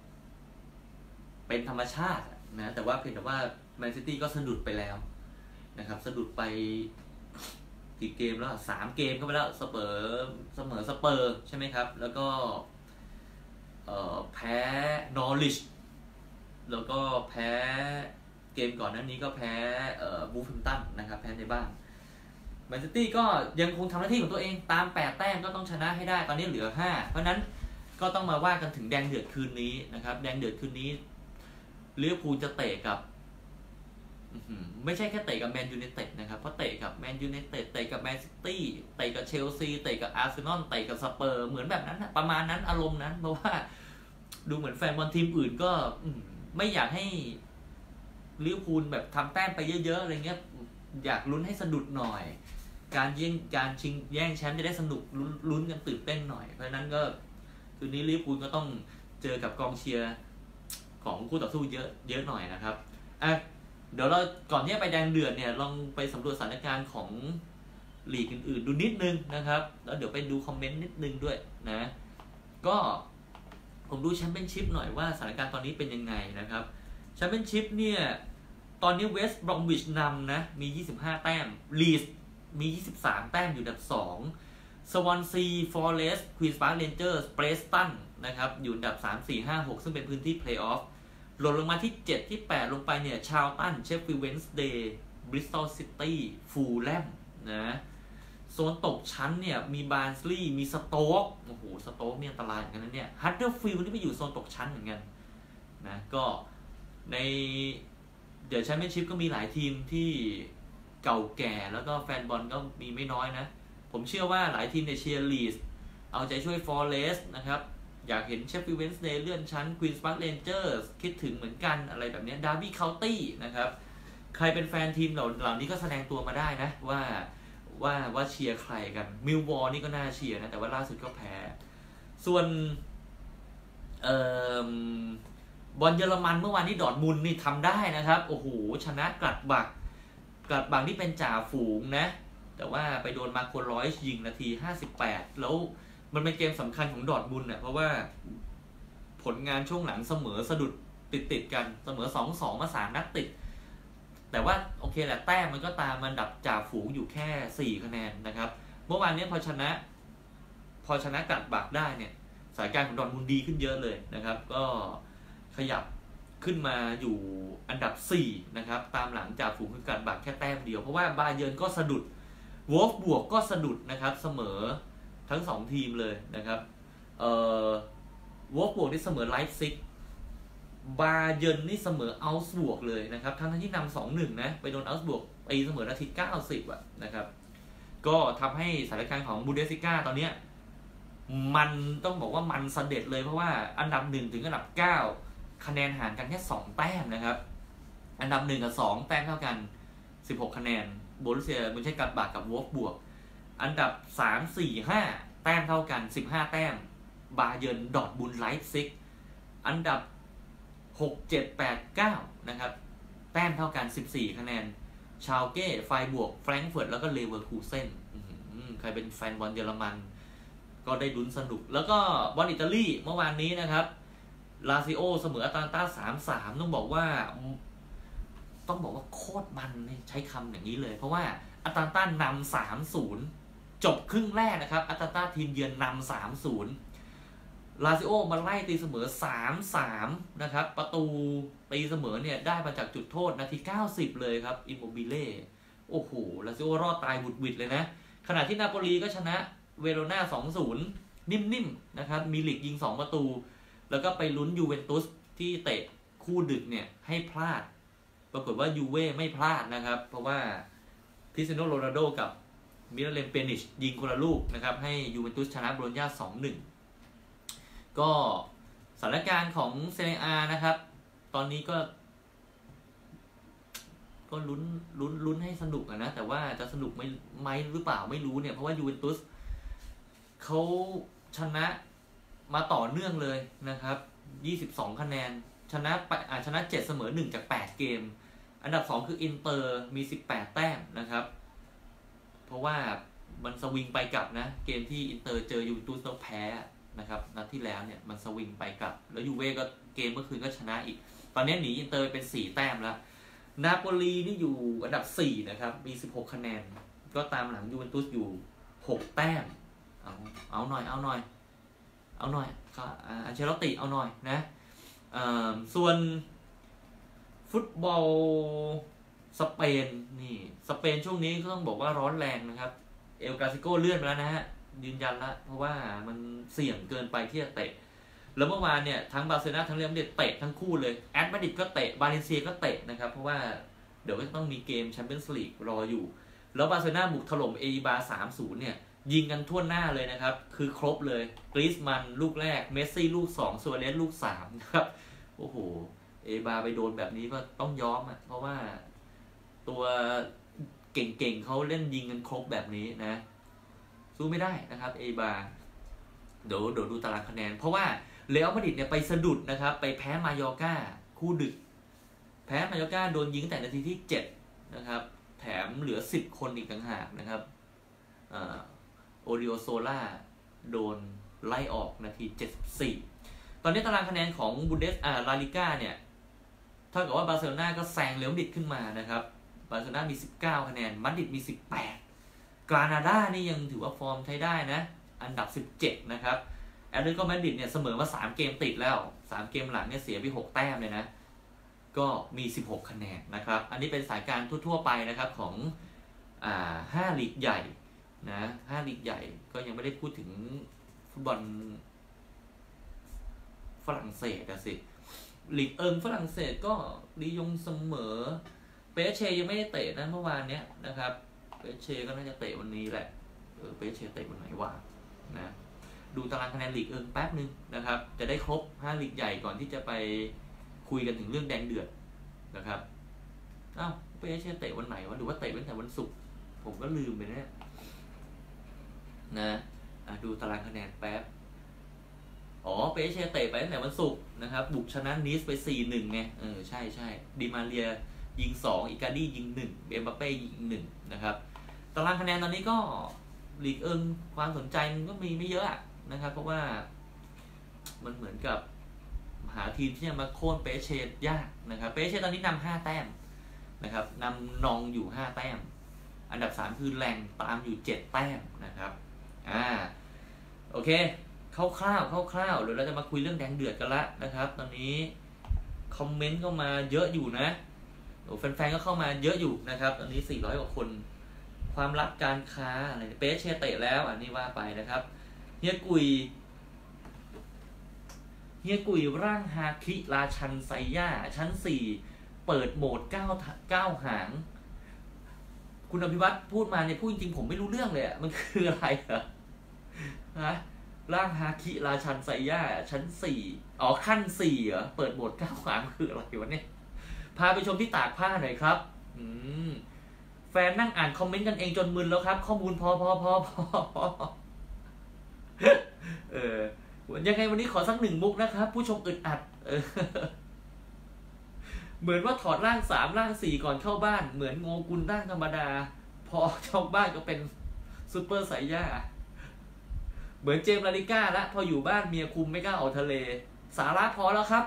เป็นธรรมชาตินะแต่ว่าเพียงแต่ว่าแมนซิตี้ก็สะดุดไปแล้วนะครับสะดุดไปกี่เกมแล้ว3 เกมเข้าไปแล้วเสมอสเปอร์ใช่ไหมครับแล้วก็แพ้นอริชแล้วก็แพ้เกมก่อนหน้านี้ก็แพ้บูฟแฮมตันนะครับแพ้ในบ้านแมนซิตี้ก็ยังคงทำหน้าที่ของตัวเองตาม8 แต้มก็ต้องชนะให้ได้ตอนนี้เหลือ5เพราะนั้นก็ต้องมาว่ากันถึงแดงเดือดคืนนี้นะครับแดงเดือดคืนนี้ลิเวอร์พูลจะเตะกับไม่ใช่แค่เตะกับแมนยูไนเต็ดนะครับเพราะเตะกับแมนยูไนเต็ดเตะกับแมนซิตี้เตะกับเชลซีเตะกับอาร์เซนอลเตะกับสเปอร์เหมือนแบบนั้นประมาณนั้นอารมณ์นั้นเพราะว่าดูเหมือนแฟนบอลทีมอื่นก็ไม่อยากให้ลิเวอร์พูลแบบทำแต้มไปเยอะๆอะไรเงี้ยอยากลุ้นให้สะดุดหน่อยการชิงแย่งแชมป์จะได้สนุกลุ้นกันตื่นเต้นหน่อยเพราะนั้นก็คืนนี้ลิเวอร์พูลก็ต้องเจอกับกองเชียร์ของคู่ต่อสู้เยอะหน่อยนะครับเดี๋ยวเราก่อนที่จะไปแดงเดือดเนี่ยลองไปสำรวจสถานการณ์ของลีกอื่นๆดูนิดนึงนะครับแล้วเดี๋ยวไปดูคอมเมนต์นิดนึงด้วยนะก็ผมดูแชมเปี้ยนชิพหน่อยว่าสถานการณ์ตอนนี้เป็นยังไงนะครับแชมเปี้ยนชิพเนี่ยตอนนี้เวสต์บรอมวิชนำนะมี25 แต้มลีดส์มี23 แต้มอยู่อันดับ2สวอนซีฟอเรสต์ควีนส์พาร์คเรนเจอร์สเปรสตันนะครับอยู่อันดับ3 4 5 6ซึ่งเป็นพื้นที่เพลย์ออฟหล่นลงมาที่7ที่8ลงไปเนี่ยชาร์ลตันเชฟฟิลด์เวนส์เดย์บริสตอลซิตี้ฟูลแลมนะโซนตกชั้นเนี่ยมีบาร์นส์ลีย์มีสโต๊กโอ้โหสโต๊กเนี่ยอันตรายเหมือนกันนะเนี่ยฮัดเดอร์ฟิลด์นี่ไปอยู่โซนตกชั้นเหมือนกันนะก็ในเดี๋ยวแชมเปี้ยนชิพก็มีหลายทีมที่เก่าแก่แล้วก็แฟนบอลก็มีไม่น้อยนะผมเชื่อว่าหลายทีมในเชียร์ลีดส์เอาใจช่วยฟอเรสต์นะครับอยากเห็นเชฟฟิลด์เวนส์เดย์เลื่อนชั้นควีนส์พาร์คเรนเจอร์สคิดถึงเหมือนกันอะไรแบบนี้ดาร์บี้เคานตี้นะครับใครเป็นแฟนทีมเหล่านี้ก็แสดงตัวมาได้นะว่าเชียร์ใครกันมิลวอร์นี่ก็น่าเชียร์นะแต่ว่าล่าสุดก็แพ้ส่วนบอลเยอรมันเมื่อวานนี้ดอร์ทมุนด์นี่ทำได้นะครับโอ้โหชนะกลัดบักนี่เป็นจ่าฝูงนะแต่ว่าไปโดนมาโครอยส์ยิงนาที58แล้วมันเป็นเกมสำคัญของดอร์ทมุนด์เนี่ยเพราะว่าผลงานช่วงหลังเสมอสะดุดติดกันเสมอ 2-2 มา3 นัดติดแต่ว่าโอเคแหละแต้มมันก็ตามมันดับจ่าฝูงอยู่แค่4 คะแนนนะครับเมื่อวานนี้พอชนะกลัดบักได้เนี่ยสถานการณ์ของดอร์ทมุนด์ดีขึ้นเยอะเลยนะครับก็ขยับขึ้นมาอยู่อันดับ4นะครับตามหลังจากฝูงคือกลัดบักแค่แต้มเดียวเพราะว่าบาเยิร์นก็สะดุดวอล์ฟบวกก็สะดุดนะครับเสมอทั้ง2 ทีมเลยนะครับวอล์ฟบวกนี่เสมอไลฟ์ซิกบาเยิร์นนี่เสมออัลส์บวกเลยนะครับทั้งที่นำ 2-1 นะไปโดนอัลส์บวกไปเสมอนาที90อ่ะนะครับก็ทำให้สถานการณ์ของบูเดสลิก้าตอนนี้มันต้องบอกว่ามันเสด็จเลยเพราะว่าอันดับ1ถึงอันดับ9คะแนนห่างกันแค่2 แต้มนะครับอันดับ1กับ2แต้มเท่ากัน16 คะแนนโบรุสเซียมุนเชนกลัดบักกับวอล์ฟบวกอันดับ3 4 5แต้มเท่ากัน15 แต้มบาเยิร์นดอร์ทมุนด์ไลฟ์ซิกอันดับ6 7 8 9นะครับแต้มเท่ากัน14 คะแนนชาลเก้ไฟบวกแฟรงก์เฟิร์ตแล้วก็เลเวอร์คูเซ่นใครเป็นแฟนบอลเยอรมันก็ได้ลุ้นสนุกแล้วก็บอลอิตาลีเมื่อวานนี้นะครับลาซิโอเสมออาตาลันตา 3-3 ต้องบอกว่าโคตรมันใช้คำอย่างนี้เลยเพราะว่าอาตาลันตานำ 3-0 จบครึ่งแรกนะครับอาตาลันตาทีมเยือนนำ 3-0 ลาซิโอมาไล่ตีเสมอ 3-3 นะครับประตูตีเสมอเนี่ยได้มาจากจุดโทษนาที 90 เลยครับอิมโมบิเล่โอ้โหลาซิโอรอดตายบุดวิดเลยนะขณะที่นาโปลีก็ชนะเวโรนา 2-0 นิ่มๆนะครับมีลิกยิง 2 ประตูแล้วก็ไปลุ้นยูเวนตุสที่เตะคู่ดึกเนี่ยให้พลาดปรากฏว่ายูเว่ไม่พลาดนะครับเพราะว่าคริสเตียโนโรนัลโดกับมิราเลมเปนิชยิงคนละลูกนะครับให้ยูเวนตุสชนะโบโลญญา 2-1 ก็สถานการณ์ของเซเรียอานะครับตอนนี้ก็ลุ้นให้สนุกนะแต่ว่าจะสนุกไหมหรือเปล่าไม่รู้เนี่ยเพราะว่ายูเวนตุสเขาชนะมาต่อเนื่องเลยนะครับ22 คะแนนชนะ7เสมอ1จาก8เกมอันดับ2คืออินเตอร์มี18แต้มนะครับเพราะว่ามันสวิงไปกลับนะเกมที่อินเตอร์เจอยูเวนตุสต้องแพ้นะครับนัดที่แล้วเนี่ยมันสวิงไปกลับแล้วยูเว่ก็เกมเมื่อคืนก็ชนะอีกตอนนี้หนีอินเตอร์เป็น4แต้มแล้วนาโปลีนี่อยู่อันดับ4นะครับมี16คะแนนก็ตามหลังยูเวนตุสอยู่6แต้มเอาหน่อยอันเชลติเอาหน่อยนะส่วนฟุตบอลสเปนนี่สเปนช่วงนี้ก็ต้องบอกว่าร้อนแรงนะครับเอลกาซิโกเลื่อนไปแล้วนะฮะยืนยันแล้วเพราะว่ามันเสี่ยงเกินไปที่จะเตะแล้วเมื่อวานเนี่ยทั้งบาร์เซโลนาทั้งเรอัลมาดริดเตะทั้งคู่เลยแอตมาดริดก็เตะบาเลนเซียก็เตะนะครับเพราะว่าเดี๋ยวก็ต้องมีเกมแชมเปี้ยนส์ลีกรออยู่แล้วบาร์เซโลนาบุกถล่มเอบา 3-0 เนี่ยยิงกันทั่วหน้าเลยนะครับคือครบเลยกรีซมันลูกแรกเมสซี่ลูก2ซัวเรสลูก3นะครับโอ้โหเอบาไปโดนแบบนี้ก็ต้องยอมเพราะว่าตัวเก่งๆเขาเล่นยิงกันครบแบบนี้นะสู้ไม่ได้นะครับเอบาเดี๋ยวดูตารางคะแนนเพราะว่าเรอัลมาดริดเนี่ยไปสะดุดนะครับไปแพ้มายอร์ก้าคู่ดึกแพ้มายอร์ก้าโดนยิงแต่นาทีที่7นะครับแถมเหลือ10คนอีกต่างหากนะครับโอริโอโซล่าโดนไล่ออกนาที74ตอนนี้ตารางคะแนนของบุนเดสลาลิก้าเนี่ยเท่ากับว่าบาร์เซโลนาก็แซงเรอัลมาดริดขึ้นมานะครับบาร์เซโลนามี19คะแนนมาดริดมี18กรานาดานี่ยังถือว่าฟอร์มใช้ได้นะอันดับ17นะครับแอตเลติโกมาดริดเนี่ยเสมอมา3เกมติดแล้ว3เกมหลังเนี่ยเสียไป6แต้มเลยนะก็มี16คะแนนนะครับอันนี้เป็นสายการทั่วๆไปนะครับของ5ลีกใหญ่นะ5ลีกใหญ่ก็ยังไม่ได้พูดถึงฟุตบอลฝรั่งเศสสิลีกฝรั่งเศสก็ลียงเสมอเปเชยังไม่ได้เตะนะเมื่อวานเนี้ยนะครับเปเชก็น่าจะเตะวันนี้แหละเปเชเตะวันไหนวะนะดูตารางคะแนนลีกแป๊บนึงนะครับจะได้ครบ5ลีกใหญ่ก่อนที่จะไปคุยกันถึงเรื่องแดงเดือดนะครับเปเชเตะวันไหนวะหรือว่าเตะตั้งแต่วันศุกร์ผมก็ลืมไปเนี่ยนะดูตารางคะแนนแป๊บเปเชเตะไปตั้งแต่วันศุกร์นะครับบุกชนะนีสไป 4-1 ไงใช่ดิมาเรียยิง2อิกาดี้ยิง1เอ็มบัปเป้ยิง1นะครับตารางคะแนนตอนนี้ก็ลีกความสนใจมันก็มีไม่เยอะนะครับเพราะว่ามันเหมือนกับหาทีมที่จะมาโค่นเปเชยากนะครับเปเชตอนนี้นำ5แต้มนะครับนำนองอยู่5แต้มอันดับ3คือแรงตามอยู่7แต้มนะครับโอเคคร่าวๆเดี๋ยวเราจะมาคุยเรื่องแดงเดือดกันละนะครับตอนนี้คอมเมนต์เข้ามาเยอะอยู่นะแฟนๆก็เข้ามาเยอะอยู่นะครับตอนนี้400กว่าคนความลับการค้าอะไรเปเชเตะแล้วอันนี้ว่าไปนะครับเฮียกุยร่างฮาคิราชันไซย่าชั้น4เปิดโหมด9หางคุณอภิวัตรพูดมาเนี่ยพูดจริงผมไม่รู้เรื่องเลยมันคืออะไรเหรอฮะร่างฮาคิราชันไซย่าชั้น4ขั้น4เหรอเปิดโหมด9หางคืออะไรวะเนี่ยพาไปชมที่ตากผ้าหน่อยครับแฟนนั่งอ่านคอมเมนต์กันเองจนมึนแล้วครับข้อมูลพอยังไงวันนี้ขอสัก1มุกนะครับผู้ชมอึดอัดเหมือนว่าถอดร่าง3ร่าง4ก่อนเข้าบ้านเหมือนโงกุลร่างธรรมดาพอเข้าบ้านก็เป็นซุปเปอร์ไซย่าเหมือนเจมส์ลาลิก้าละพออยู่บ้านเมียคุมไม่กล้าออกทะเลสาระพอแล้วครับ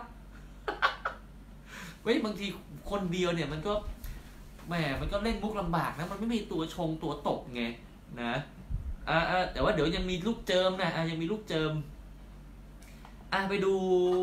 เว้ยบางทีคนเดียวเนี่ยมันก็แหมมันก็เล่นมุกลำบากนะมันไม่มีตัวชงตัวตกไงนะแต่ว่าเดี๋ยวยังมีลูกเจิมนะยังมีลูกเจิมไปดู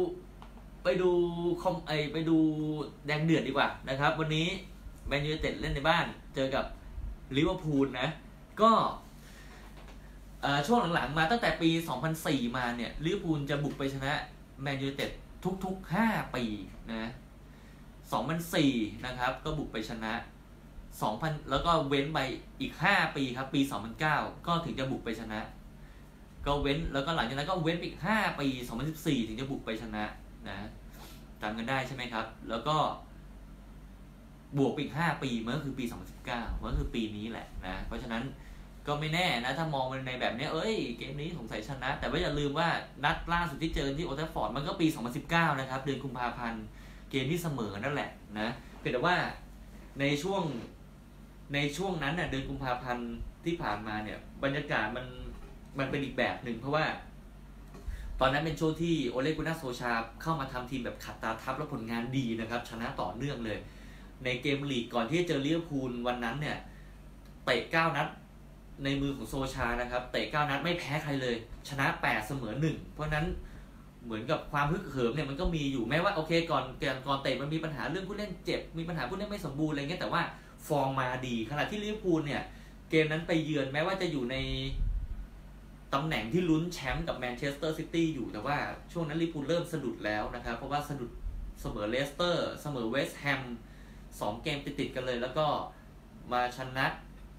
ไปดูแดงเดือดดีกว่านะครับวันนี้แมนยูไนเต็ดเล่นในบ้านเจอกับลิเวอร์พูลนะก็ช่วงหลังๆมาตั้งแต่ปี 2004 มาเนี่ยลิเวอร์พูลจะบุกไปชนะแมนยูไนเต็ดทุกๆ5 ปีนะ2004นะครับก็บุกไปชนะ2000แล้วก็เว้นไปอีก5 ปีครับปี2009ก็ถึงจะบุกไปชนะก็เว้นแล้วก็หลังจากนั้นก็เว้นอีก5 ปี2014ถึงจะบุกไปชนะนะจำกันได้ใช่ไหมครับแล้วก็บวกอีก5 ปีมันก็คือปี2019มันก็คือปีนี้แหละนะเพราะฉะนั้นก็ไม่แน่นะถ้ามองในแบบนี้เกมนี้สงสัยชนะแต่ว่าอย่าลืมว่านัดล่าสุดที่เจอที่โอลด์แทราฟฟอร์ดมันก็ปี2019นะครับเดือนกุมภาพันธ์เกมที่เสมอนั่นแหละนะเพียงแต่ว่าในช่วงนั้นน่ะเดือนกุมภาพันธ์ที่ผ่านมาเนี่ยบรรยากาศมันเป็นอีกแบบหนึ่งเพราะว่าตอนนั้นเป็นช่วงที่โอเลกุน่าโซชาเข้ามาทำทีมแบบขัดตาทับและผลงานดีนะครับชนะต่อเนื่องเลยในเกมลีกก่อนที่จะเจอลิเวอร์พูลวันนั้นเนี่ยเตะ9 นัดในมือของโซชานะครับเตะ9 นัดไม่แพ้ใครเลยชนะ8เสมอ1เพราะนั้นเหมือนกับความฮึกเหิมเนี่ยมันก็มีอยู่แม้ว่าโอเคก่อนเตะมันมีปัญหาเรื่องผู้เล่นเจ็บมีปัญหาผู้เล่นไม่สมบูรณ์อะไรเงี้ยแต่ว่าฟอร์มมาดีขณะที่ลิเวอร์พูลเนี่ยเกมนั้นไปเยือนแม้ว่าจะอยู่ในตำแหน่งที่ลุ้นแชมป์กับแมนเชสเตอร์ซิตี้อยู่แต่ว่าช่วงนั้นลิเวอร์พูลเริ่มสะดุดแล้วนะครับเพราะว่าสะดุดเสมอเลสเตอร์เสมอเวสต์แฮม2 เกมติดกันเลยแล้วก็มาชนะ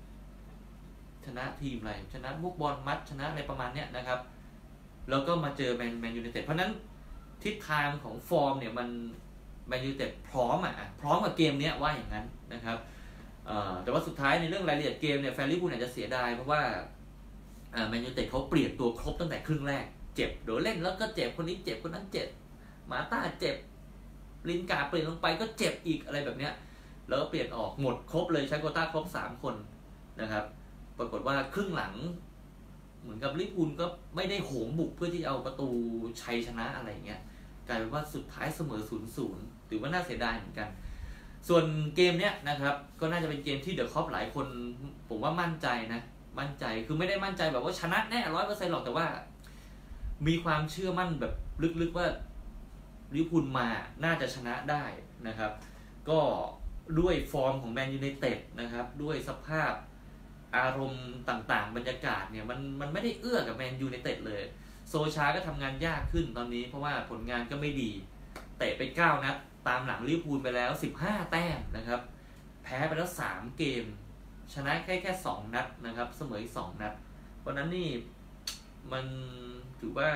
ทีมอะไรชนะบุกบอลมัดชนะอะไรประมาณเนี้ยนะครับแล้วก็มาเจอแมนยูไนเต็ดเพราะนั้นทิศทางของฟอร์มเนี่ยมันแมนยูไนเต็ดพร้อมกับเกมนี้ว่าอย่างนั้นนะครับแต่ว่าสุดท้ายในเรื่องรายละเอียดเกมเนี่ยแฟนลิเวอร์พูลอาจจะเสียดายเพราะว่าแมนยูไนเต็ดเขาเปลี่ยนตัวครบตั้งแต่ครึ่งแรกเจ็บเดี๋ยวเล่นแล้วก็เจ็บคนนี้เจ็บคนนั้นเจ็บมาต้าเจ็บลินการ์ดเปลี่ยนลงไปก็เจ็บอีกอะไรแบบเนี้ยแล้วเปลี่ยนออกหมดครบเลยใช้โควต้าครบ3 คนนะครับปรากฏว่าครึ่งหลังเหมือนกับลิเวอร์พูลก็ไม่ได้โหมบุกเพื่อที่จะเอาประตูชัยชนะอะไรเงี้ยกลายเป็นว่าสุดท้ายเสมอ 0-0 ถือว่าน่าเสียดายเหมือนกันส่วนเกมเนี้ยนะครับก็น่าจะเป็นเกมที่เดอะคอปหลายคนผมว่ามั่นใจคือไม่ได้มั่นใจแบบว่าชนะแน่ 100% หรอกแต่ว่ามีความเชื่อมั่นแบบลึกๆว่าลิเวอร์พูลมาน่าจะชนะได้นะครับก็ด้วยฟอร์มของแมนยูไนเต็ดนะครับด้วยสภาพอารมณ์ต่างๆบรรยากาศเนี่ยมันไม่ได้เอื้อกับแมนยูไนเต็ดเลยโซชาก็ทำงานยากขึ้นตอนนี้เพราะว่าผลงานก็ไม่ดีเตะไป9 นัดตามหลังลิเวอร์พูลไปแล้ว15 แต้มนะครับแพ้ไปแล้ว3 เกมชนะแค่2 นัดนะครับเสมออีก2 นัดเพราะนั้นนี่มันถือว่า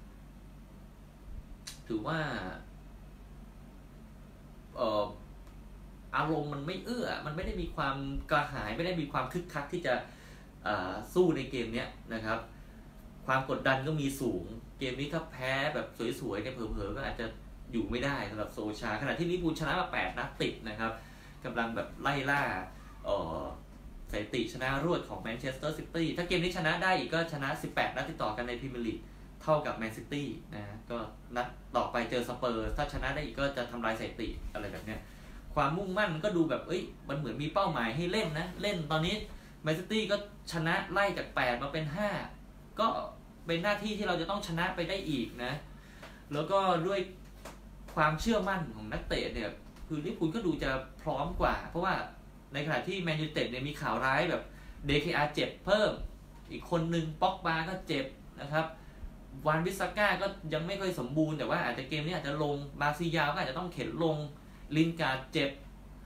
อารมณ์มันไม่เอื้อมันไม่ได้มีความกระหายไม่ได้มีความคึกคักที่จะสู้ในเกมนี้นะครับความกดดันก็มีสูงเกมนี้ถ้าแพ้แบบสวยๆเนี่ยเผลอๆก็อาจจะอยู่ไม่ได้สำหรับโซชาขณะที่ลิเวอร์พูลชนะมา8 นัดติดนะครับกำลังแบบไล่ล่าสถิติชนะรวดของแมนเชสเตอร์ซิตี้ถ้าเกมนี้ชนะได้อีกก็ชนะ18 นัดติดต่อกันในพรีเมียร์ลีกเท่ากับแมนซิตี้นะก็นัดต่อไปเจอสเปอร์ถ้าชนะได้อีกก็จะทำลายสถิติอะไรแบบเนี้ยความมุ่งมั่นก็ดูแบบมันเหมือนมีเป้าหมายให้เล่นนะเล่นตอนนี้แมนซิตี้ก็ชนะไล่จาก8มาเป็น5ก็เป็นหน้าที่ที่เราจะต้องชนะไปได้อีกนะแล้วก็ด้วยความเชื่อมั่นของนักเตะเนี่ยคือลิเวอร์พูลก็ดูจะพร้อมกว่าเพราะว่าในขณะที่แมนยูไนเต็ดเนี่ยมีข่าวร้ายแบบ DKR เจ็บเพิ่มอีกคนนึงป็อกบาก็เจ็บนะครับวานบิสก้าก็ยังไม่ค่อยสมบูรณ์แต่ว่าอาจจะเกมนี้อาจจะลงบาซิยาวก็อาจจะต้องเข็นลงลินการ์ดเจ็บ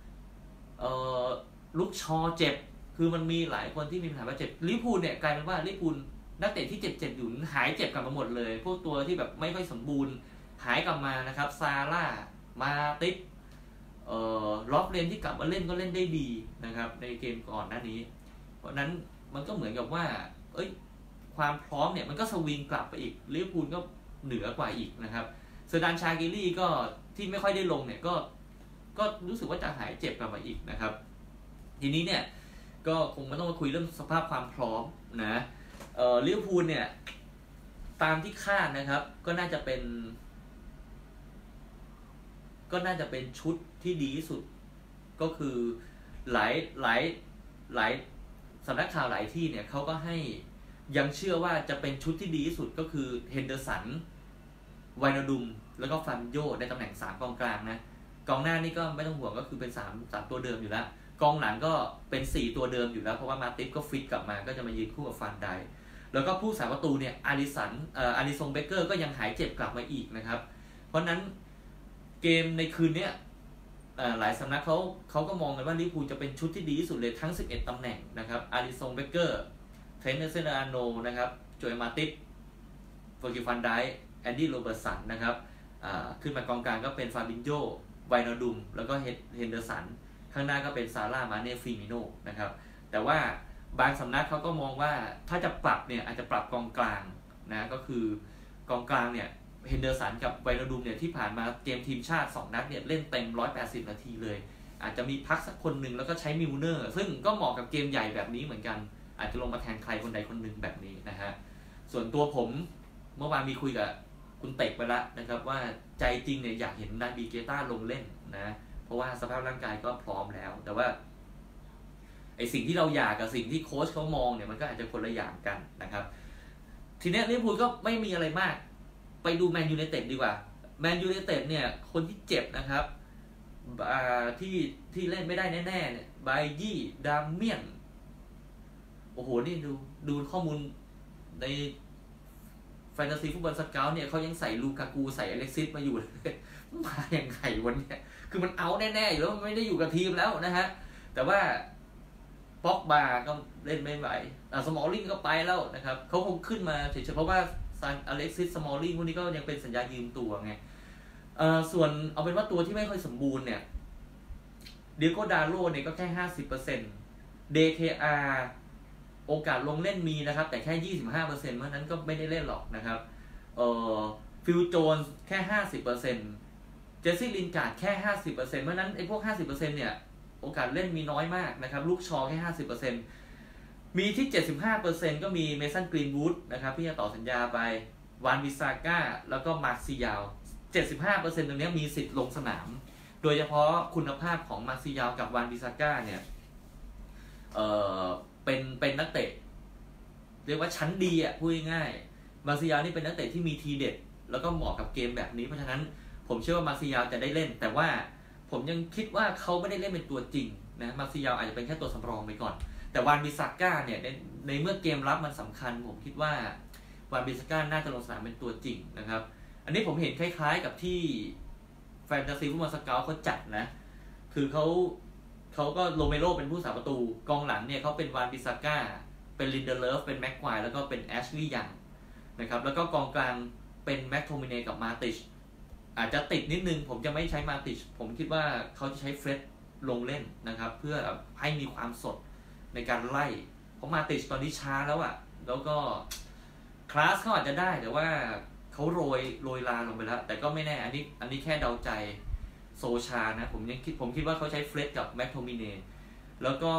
ลุกชอเจ็บคือมันมีหลายคนที่มีปัญหาว่าเจ็บลิเวอร์พูลเนี่ยกลายเป็นว่าลิเวอร์พูลนักเตะที่เจ็บอยู่หายเจ็บกลับมาหมดเลยพวกตัวที่แบบไม่ค่อยสมบูรณ์หายกลับมานะครับซาร่ามาติสล็อกเลนที่กลับมาเล่นก็เล่นได้ดีนะครับในเกมก่อนหน้านี้เพราะนั้นมันก็เหมือนกับว่าความพร้อมเนี่ยมันก็สวิงกลับไปอีกลิเวอร์พูลก็เหนือกว่าอีกนะครับเซอร์ดานชากิลี่ก็ที่ไม่ค่อยได้ลงเนี่ยก็รู้สึกว่าจะหายเจ็บกลับมาอีกนะครับทีนี้เนี่ยก็คงไม่ต้องมาคุยเรื่องสภาพความพร้อมนะลิเวอร์พูลเนี่ยตามที่คาดนะครับก็น่าจะเป็นชุดที่ดีที่สุดก็คือหลายสำนักข่าวหลายที่เนี่ยเขาก็ให้ยังเชื่อว่าจะเป็นชุดที่ดีที่สุดก็คือเฮนเดอร์สันไวนาดุมแล้วก็ฟาบินโญในตำแหน่ง3กองกลางนะกองหน้านี่ก็ไม่ต้องห่วงก็คือเป็น3ตัวเดิมอยู่แล้วกองหลังก็เป็น4ตัวเดิมอยู่แล้วเพราะว่ามาติฟก็ฟิตกลับมาก็จะมายืนคู่กับฟันไดแล้วก็ผู้สาประตูเนี่ยอาริซงเบเกอร์ก็ยังหายเจ็บกลับมาอีกนะครับเพราะนั้นเกมในคืนนี้หลายสำนักเขาก็มองกันว่าลิเวอร์พูลจะเป็นชุดที่ดีที่สุดเลยทั้ง11ตำแหน่งนะครับอาริซงเบเกอร์เทรนเนอร์เซนาโนนะครับโจยมาติฟเฟอร์กิฟันไดแอนดี้โรเบิร์ตสันนะครับขึ้นมากองกลางก็เป็นฟาบินโญไวนาดุมแล้วก็เฮนเดอร์สันข้างหน้าก็เป็นซาร่ามาเน่ฟิมิโนนะครับแต่ว่าบางสำนักเขาก็มองว่าถ้าจะปรับเนี่ยอาจจะปรับกองกลางนะก็คือกองกลางเนี่ยเฮนเดอร์สันกับไวนาดุมเนี่ยที่ผ่านมาเกมทีมชาติ2นัดเนี่ยเล่นเต็ม180นาทีเลยอาจจะมีพักสักคนหนึ่งแล้วก็ใช้มิลเนอร์ซึ่งก็เหมาะกับเกมใหญ่แบบนี้เหมือนกันอาจจะลงมาแทนใครคนใดคนหนึ่งแบบนี้นะฮะส่วนตัวผมเมื่อวานมีคุยกับคุณเต็กไปแล้วนะครับว่าใจจริงเนี่ยอยากเห็นนาบีเกต้าลงเล่นนะเพราะว่าสภาพร่างกายก็พร้อมแล้วแต่ว่าไอสิ่งที่เราอยากกับสิ่งที่โค้ชเขามองเนี่ยมันก็อาจจะคนละอย่างกันนะครับทีนี้ลิเวอร์พูลก็ไม่มีอะไรมากไปดูแมนยูไนเต็ดดีกว่าแมนยูไนเต็ดเนี่ยคนที่เจ็บนะครับที่เล่นไม่ได้แน่ๆเนี่ยไบยี่ดามเมียนโอ้โหนี่ดูข้อมูลในแฟนตาซีฟุตบอลสเกาต์เนี่ยเขายังใส่ลูกากูใส่อเล็กซิสมาอยู่เลยมาอย่างไงวันนี้คือมันเอาแน่ๆอยู่แล้วมันไม่ได้อยู่กับทีมแล้วนะฮะแต่ว่าป็อกบาก็เล่นไม่ไหวสมอลลิงก็ไปแล้วนะครับเขาคงขึ้นมาเฉยๆเพราะว่าอเล็กซิสสมอลลิงพวกนี้ก็ยังเป็นสัญญายืมตัวไงส่วนเอาเป็นว่าตัวที่ไม่ค่อยสมบูรณ์เนี่ยเดียโกดาโลเนี่ยก็แค่ 50% DKR โอกาสลงเล่นมีนะครับแต่แค่ 25% เพราะนั้นก็ไม่ได้เล่นหรอกนะครับฟิลโจนส์แค่ 50% เจสซี่ลินการ์ดแค่ 50% เพราะนั้นไอ้พวก 50% เนี่ยโอกาสเล่นมีน้อยมากนะครับลูกชอแค่ 50% มีที่ 75% ก็มีเมสันกรีนวูดนะครับที่จะต่อสัญญาไปวานบิซาก้าแล้วก็มาร์ซิยาว 75% ตรงนี้มีสิทธิ์ลงสนามโดยเฉพาะคุณภาพของมาร์ซิยาวกับวานบิซาก้าเนี่ยเป็นนักเตะเรียกว่าชั้นดีอ่ะพูดง่ายๆมาร์ซิยาวนี่เป็นนักเตะที่มีทีเด็ดแล้วก็เหมาะกับเกมแบบนี้เพราะฉะนั้นผมเชื่อว่ามาร์ซิยาวจะได้เล่นแต่ว่าผมยังคิดว่าเขาไม่ได้เล่นเป็นตัวจริงนะมาร์ซิยาวอาจจะเป็นแค่ตัวสำรองไปก่อนแต่วานบิซาก้าเนี่ยในเมื่อเกมรับมันสำคัญผมคิดว่าวานบิซาก้าน่าจะลงสนามเป็นตัวจริงนะครับอันนี้ผมเห็นคล้ายๆกับที่แฟนตาซีฟุตบอลสเกาต์เขาจัดนะคือเขาก็โรเมโรเป็นผู้สาประตูกองหลังเนี่ยเขาเป็นวานบิซาก้าเป็นลินเดเลฟเป็นแม็กควายแล้วก็เป็นแอชลีย์ยังนะครับแล้วก็กองกลางเป็นแม็กโทมิเนกับมาติชอาจจะติดนิดนึงผมจะไม่ใช้มาติชผมคิดว่าเขาจะใช้เฟร็ดลงเล่นนะครับเพื่อให้มีความสดในการไล่เพราะมาติชตอนนี้ช้าแล้วอ่ะแล้วก็คลาสเขาอาจจะได้แต่ว่าเขาโรยลาลงไปแล้วแต่ก็ไม่แน่อันนี้แค่เดาใจโซชานะผมคิดว่าเขาใช้เฟร็ดกับแม็กโทมิเนแล้วก็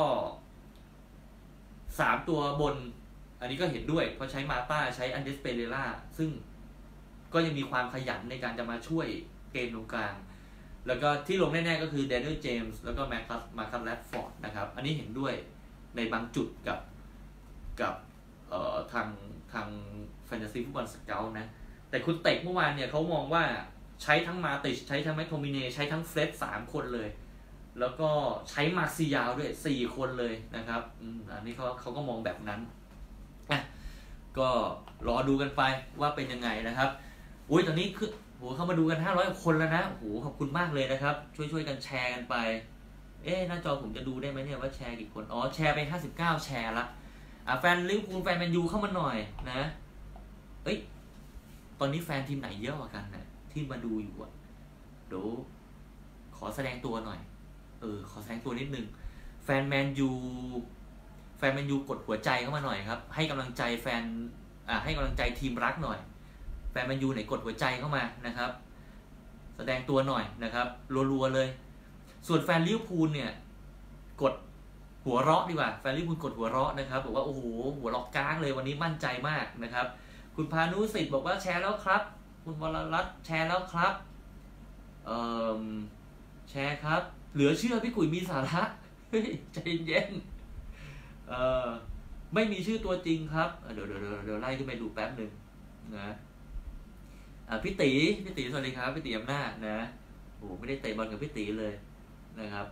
3ตัวบนอันนี้ก็เห็นด้วยเพราะใช้มาต้าใช้อันเดสเปเรล่าซึ่งก็ยังมีความขยันในการจะมาช่วยเกมตรงกลางแล้วก็ที่ลงแน่ๆก็คือแดเนียลเจมส์แล้วก็มาคัสแรดฟอร์ดนะครับอันนี้เห็นด้วยในบางจุดกับทางแฟนตาซีฟุตบอลสเกาต์นะแต่คุณเต็กเมื่อวานเนี่ยเขามองว่าใช้ทั้งมาติชใช้ทั้งแมคโทมิเนใช้ทั้งเฟร็ด3คนเลยแล้วก็ใช้มาร์ซิยาวด้วย4คนเลยนะครับอันนี้เขาก็มองแบบนั้นก็รอดูกันไปว่าเป็นยังไงนะครับอุ้ยตอนนี้คือโหเข้ามาดูกัน500คนแล้วนะโหขอบคุณมากเลยนะครับช่วยกันแชร์กันไปหน้าจอผมจะดูได้ไหมเนี่ยว่าแชร์กี่คนแชร์ไป59แชร์ละแฟนลิเวอร์พูลแฟนแมนยูเข้ามาหน่อยนะตอนนี้แฟนทีมไหนเยอะกว่ากันนะที่มาดูอยู่เดี๋ยวขอแสดงตัวหน่อยขอแสดงตัวนิดนึงแฟนแมนยูกดหัวใจเข้ามาหน่อยครับให้กำลังใจแฟนให้กำลังใจทีมรักหน่อยแฟนแมนยูไหนกดหัวใจเข้ามานะครับแสดงตัวหน่อยนะครับรัวๆเลยส่วนแฟนลิเวอร์พูลเนี่ยกดหัวเราะดีกว่าแฟนลิเวอร์พูลกดหัวเราะนะครับบอกว่าโอ้โหหัวเราะก้างเลยวันนี้มั่นใจมากนะครับคุคุณพานุสิทธิ์บอกว่าแชร์แล้วครับคุณวรรัตน์แชร์แล้วครับแชร์ครับเหลือเชื่อพี่กุ๋ยมีสาระใจเย็นไม่มีชื่อตัวจริงครับเดี๋ยวไล่ขึ้นไปดูแป๊บหนึ่งนะพี่ตีสวัสดีครับพี่ตีอำนาจนะโอ้ไม่ได้เตะบอลกับพี่ตีเลยนะครับ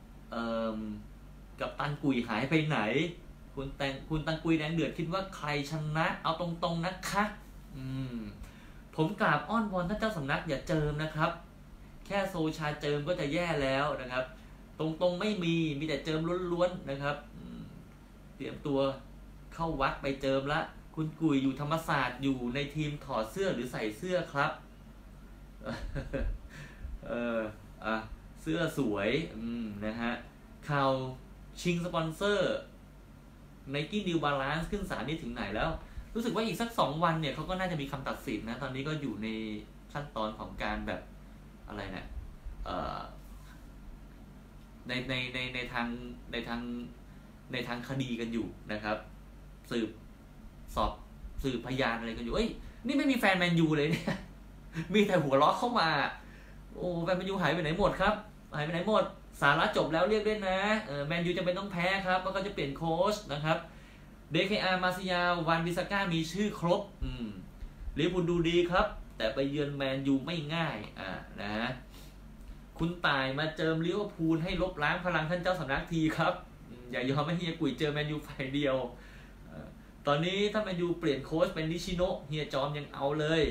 กับตันกุยหายไปไหนคุณตันกุยแดงเดือดคิดว่าใครชนะเอาตรงๆนะคะผมกราบอ้อนวอนท่านเจ้าสำนักอย่าเจิมนะครับแค่โซชาเจิมก็จะแย่แล้วนะครับตรงๆไม่มีแต่เจิมล้วนๆนะครับเตรียมตัวเข้าวัดไปเจิมละคุณกุยอยู่ธรรมศาสตร์อยู่ในทีมถอดเสื้อหรือใส่เสื้อครับเสื้อสวยนะฮะข่าวชิงสปอนเซอร์ Nike New Balance ขึ้นศาลนี่ถึงไหนแล้วรู้สึกว่าอีกสัก2 วันเนี่ยเขาก็น่าจะมีคำตัดสินนะตอนนี้ก็อยู่ในขั้นตอนของการแบบอะไรนะในทางคดีกันอยู่นะครับสืบพยานอะไรกันอยู่นี่ไม่มีแฟนแมนยูเลยเนี่ยมีแต่หัวล้อเข้ามาโอ้แฟนแมนยูหายไปไหนหมดครับหายไปไหนหมดสาระจบแล้วเรียกด้วยนะแมนยูจะเป็นต้องแพ้ครับแล้วก็จะเปลี่ยนโค้ชนะครับDKR มาซิยาวันบิสก้ามีชื่อครบลิเวอร์พูลดูดีครับแต่ไปเยือนแมนยูไม่ง่ายนะคุณต่ายมาเจิมลิเวอร์พูลให้ลบล้างพลังท่านเจ้าสำนักทีครับอย่ายอมให้เฮียกุยเจอแมนยูฝ่ายเดียวตอนนี้ถ้าแมนยูเปลี่ยนโค้ชเป็นนิชิโนะเฮียจอมยังเอาเลย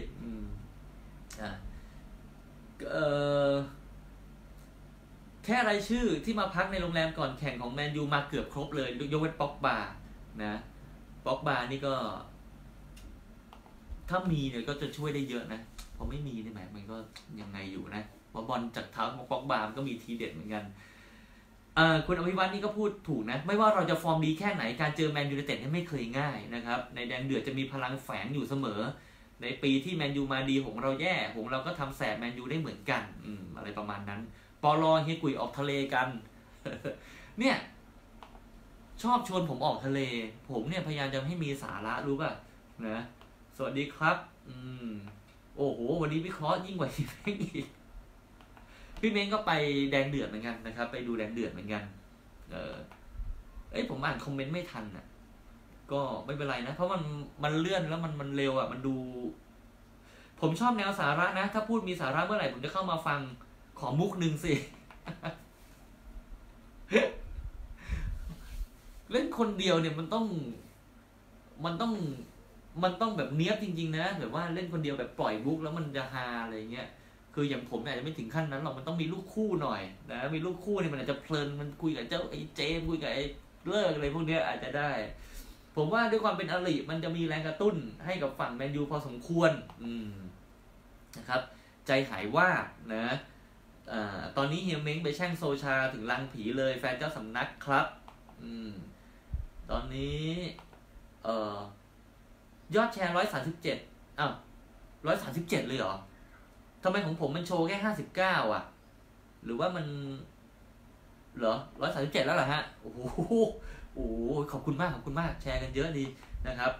แค่รายชื่อที่มาพักในโรงแรมก่อนแข่งของแมนยูมาเกือบครบเลยยกเว้นป็อกบานะป็อกบานี่ก็ถ้ามีเนี่ยก็จะช่วยได้เยอะนะพอไม่มีเนี่ยมันก็ยังไงอยู่นะบอลจากเท้าของป็อกบามันก็มีทีเด็ดเหมือนกันคุณอภิวัฒน์นี่ก็พูดถูกนะไม่ว่าเราจะฟอร์มดีแค่ไหนการเจอแมนยูไนเต็ดเนี่ยไม่เคยง่ายนะครับในแดงเดือดจะมีพลังแฝงอยู่เสมอในปีที่แมนยูมาดีของเราแย่ของเราก็ทำแสบแมนยูได้เหมือนกันอะไรประมาณนั้นปอลอเฮียกุยออกทะเลกัน เนี่ยชอบชวนผมออกทะเลผมเนี่ยพยายามจะให้มีสาระรู้ป่ะนะสวัสดีครับโอ้โหวันนี้วิเคราะห์ยิ่งกว่าที่แม่งอีกพี่เม้งก็ไปแดงเดือดเหมือนกันนะครับไปดูแดงเดือดเหมือนกันผมอ่านคอมเมนต์ไม่ทันอ่ะก็ไม่เป็นไรนะเพราะมันเลื่อนแล้วมันเร็วอ่ะมันดูผมชอบแนวสาระนะถ้าพูดมีสาระเมื่อไหร่ผมจะเข้ามาฟังขอมุกนึงสิ เล่นคนเดียวเนี่ยมันต้องแบบเนี้ยบจริงๆนะแบบว่าเล่นคนเดียวแบบปล่อยมุกแล้วมันจะฮาอะไรเงี้ยคืออย่างผมอาจจะไม่ถึงขั้นนั้นหรอกมันต้องมีลูกคู่หน่อยนะมีลูกคู่เนี่ยมันอาจจะเพลินมันคุยกับเจ้าไอ้เจมคุยกับไอ้เลิกอะไรพวกเนี้ยอาจจะได้ผมว่าด้วยความเป็นอริมันจะมีแรงกระตุ้นให้กับฝั่งแมนยูพอสมควรนะครับใจหายว่านะตอนนี้เฮียเม้งไปแช่งโซชาถึงลังผีเลยแฟนเจ้าสำนักครับตอนนี้ยอดแชร์137137เลยเหรอทำไมของผมมันโชว์แค่59อ่ะหรือว่ามันเหรอ137แล้วเหรอฮะโอ้โหขอบคุณมากแชร์กันเยอะดีนะครับ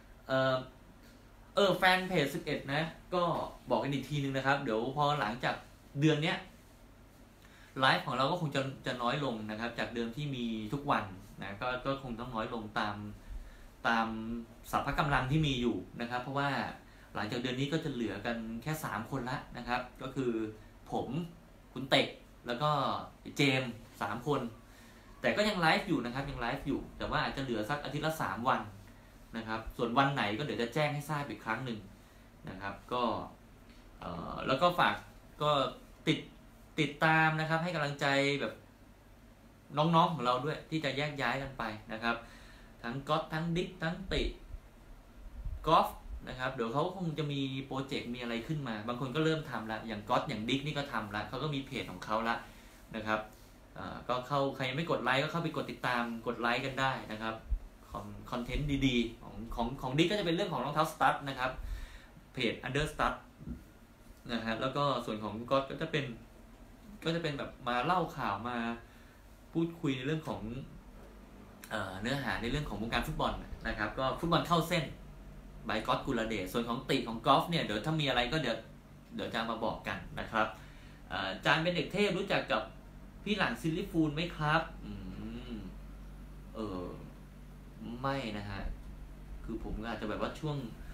แฟนเพจ11นะก็บอกกันอีกทีนึงนะครับเดี๋ยวพอหลังจากเดือนเนี้ยไลฟ์ของเราก็คงจะน้อยลงนะครับจากเดิมที่มีทุกวันนะก็คงต้องน้อยลงตามสัพพะกำลังที่มีอยู่นะครับเพราะว่าหลังจากเดือนนี้ก็จะเหลือกันแค่3คนละนะครับก็คือผมคุณเต็กแล้วก็เจม3คนแต่ก็ยังไลฟ์อยู่นะครับยังไลฟ์อยู่แต่ว่าอาจจะเหลือสักอาทิตย์ละ3วันนะครับส่วนวันไหนก็เดี๋ยวจะแจ้งให้ทราบอีกครั้งหนึ่งนะครับก็แล้วก็ฝากก็ติดตามนะครับให้กำลังใจแบบน้องๆของเราด้วยที่จะแยกย้ายกันไปนะครับทั้งก๊อตทั้งดิ๊กทั้งติกอล์ฟนะครับเดี๋ยวเขาคงจะมีโปรเจกต์มีอะไรขึ้นมาบางคนก็เริ่มทำละอย่างก๊อตอย่างดิ๊กนี่ก็ทำละเขาก็มีเพจของเขาละนะครับก็ใครยังไม่กดไลค์ก็เข้าไปกดติดตามกดไลค์กันได้นะครับคอนเทนต์ดีๆของดิ๊กก็จะเป็นเรื่องของรองเท้าสตั๊ดนะครับเพจ Understud นะครับแล้วก็ส่วนของก๊อตก็จะเป็นแบบมาเล่าข่าวมาพูดคุยในเรื่องของเนื้อหาในเรื่องของวงการฟุตบอลนะครับก็ฟุตบอลเข้าเส้นบายก๊อตกุลเดชส่วนของติของกอล์ฟเนี่ยเดี๋ยวถ้ามีอะไรก็เดี๋ยวจะมาบอกกันนะครับจานเป็นเด็กเทพรู้จักกับพี่หลังซิลลิฟูลไหมครับไม่นะฮะคือผมอาจจะแบบว่าช่วง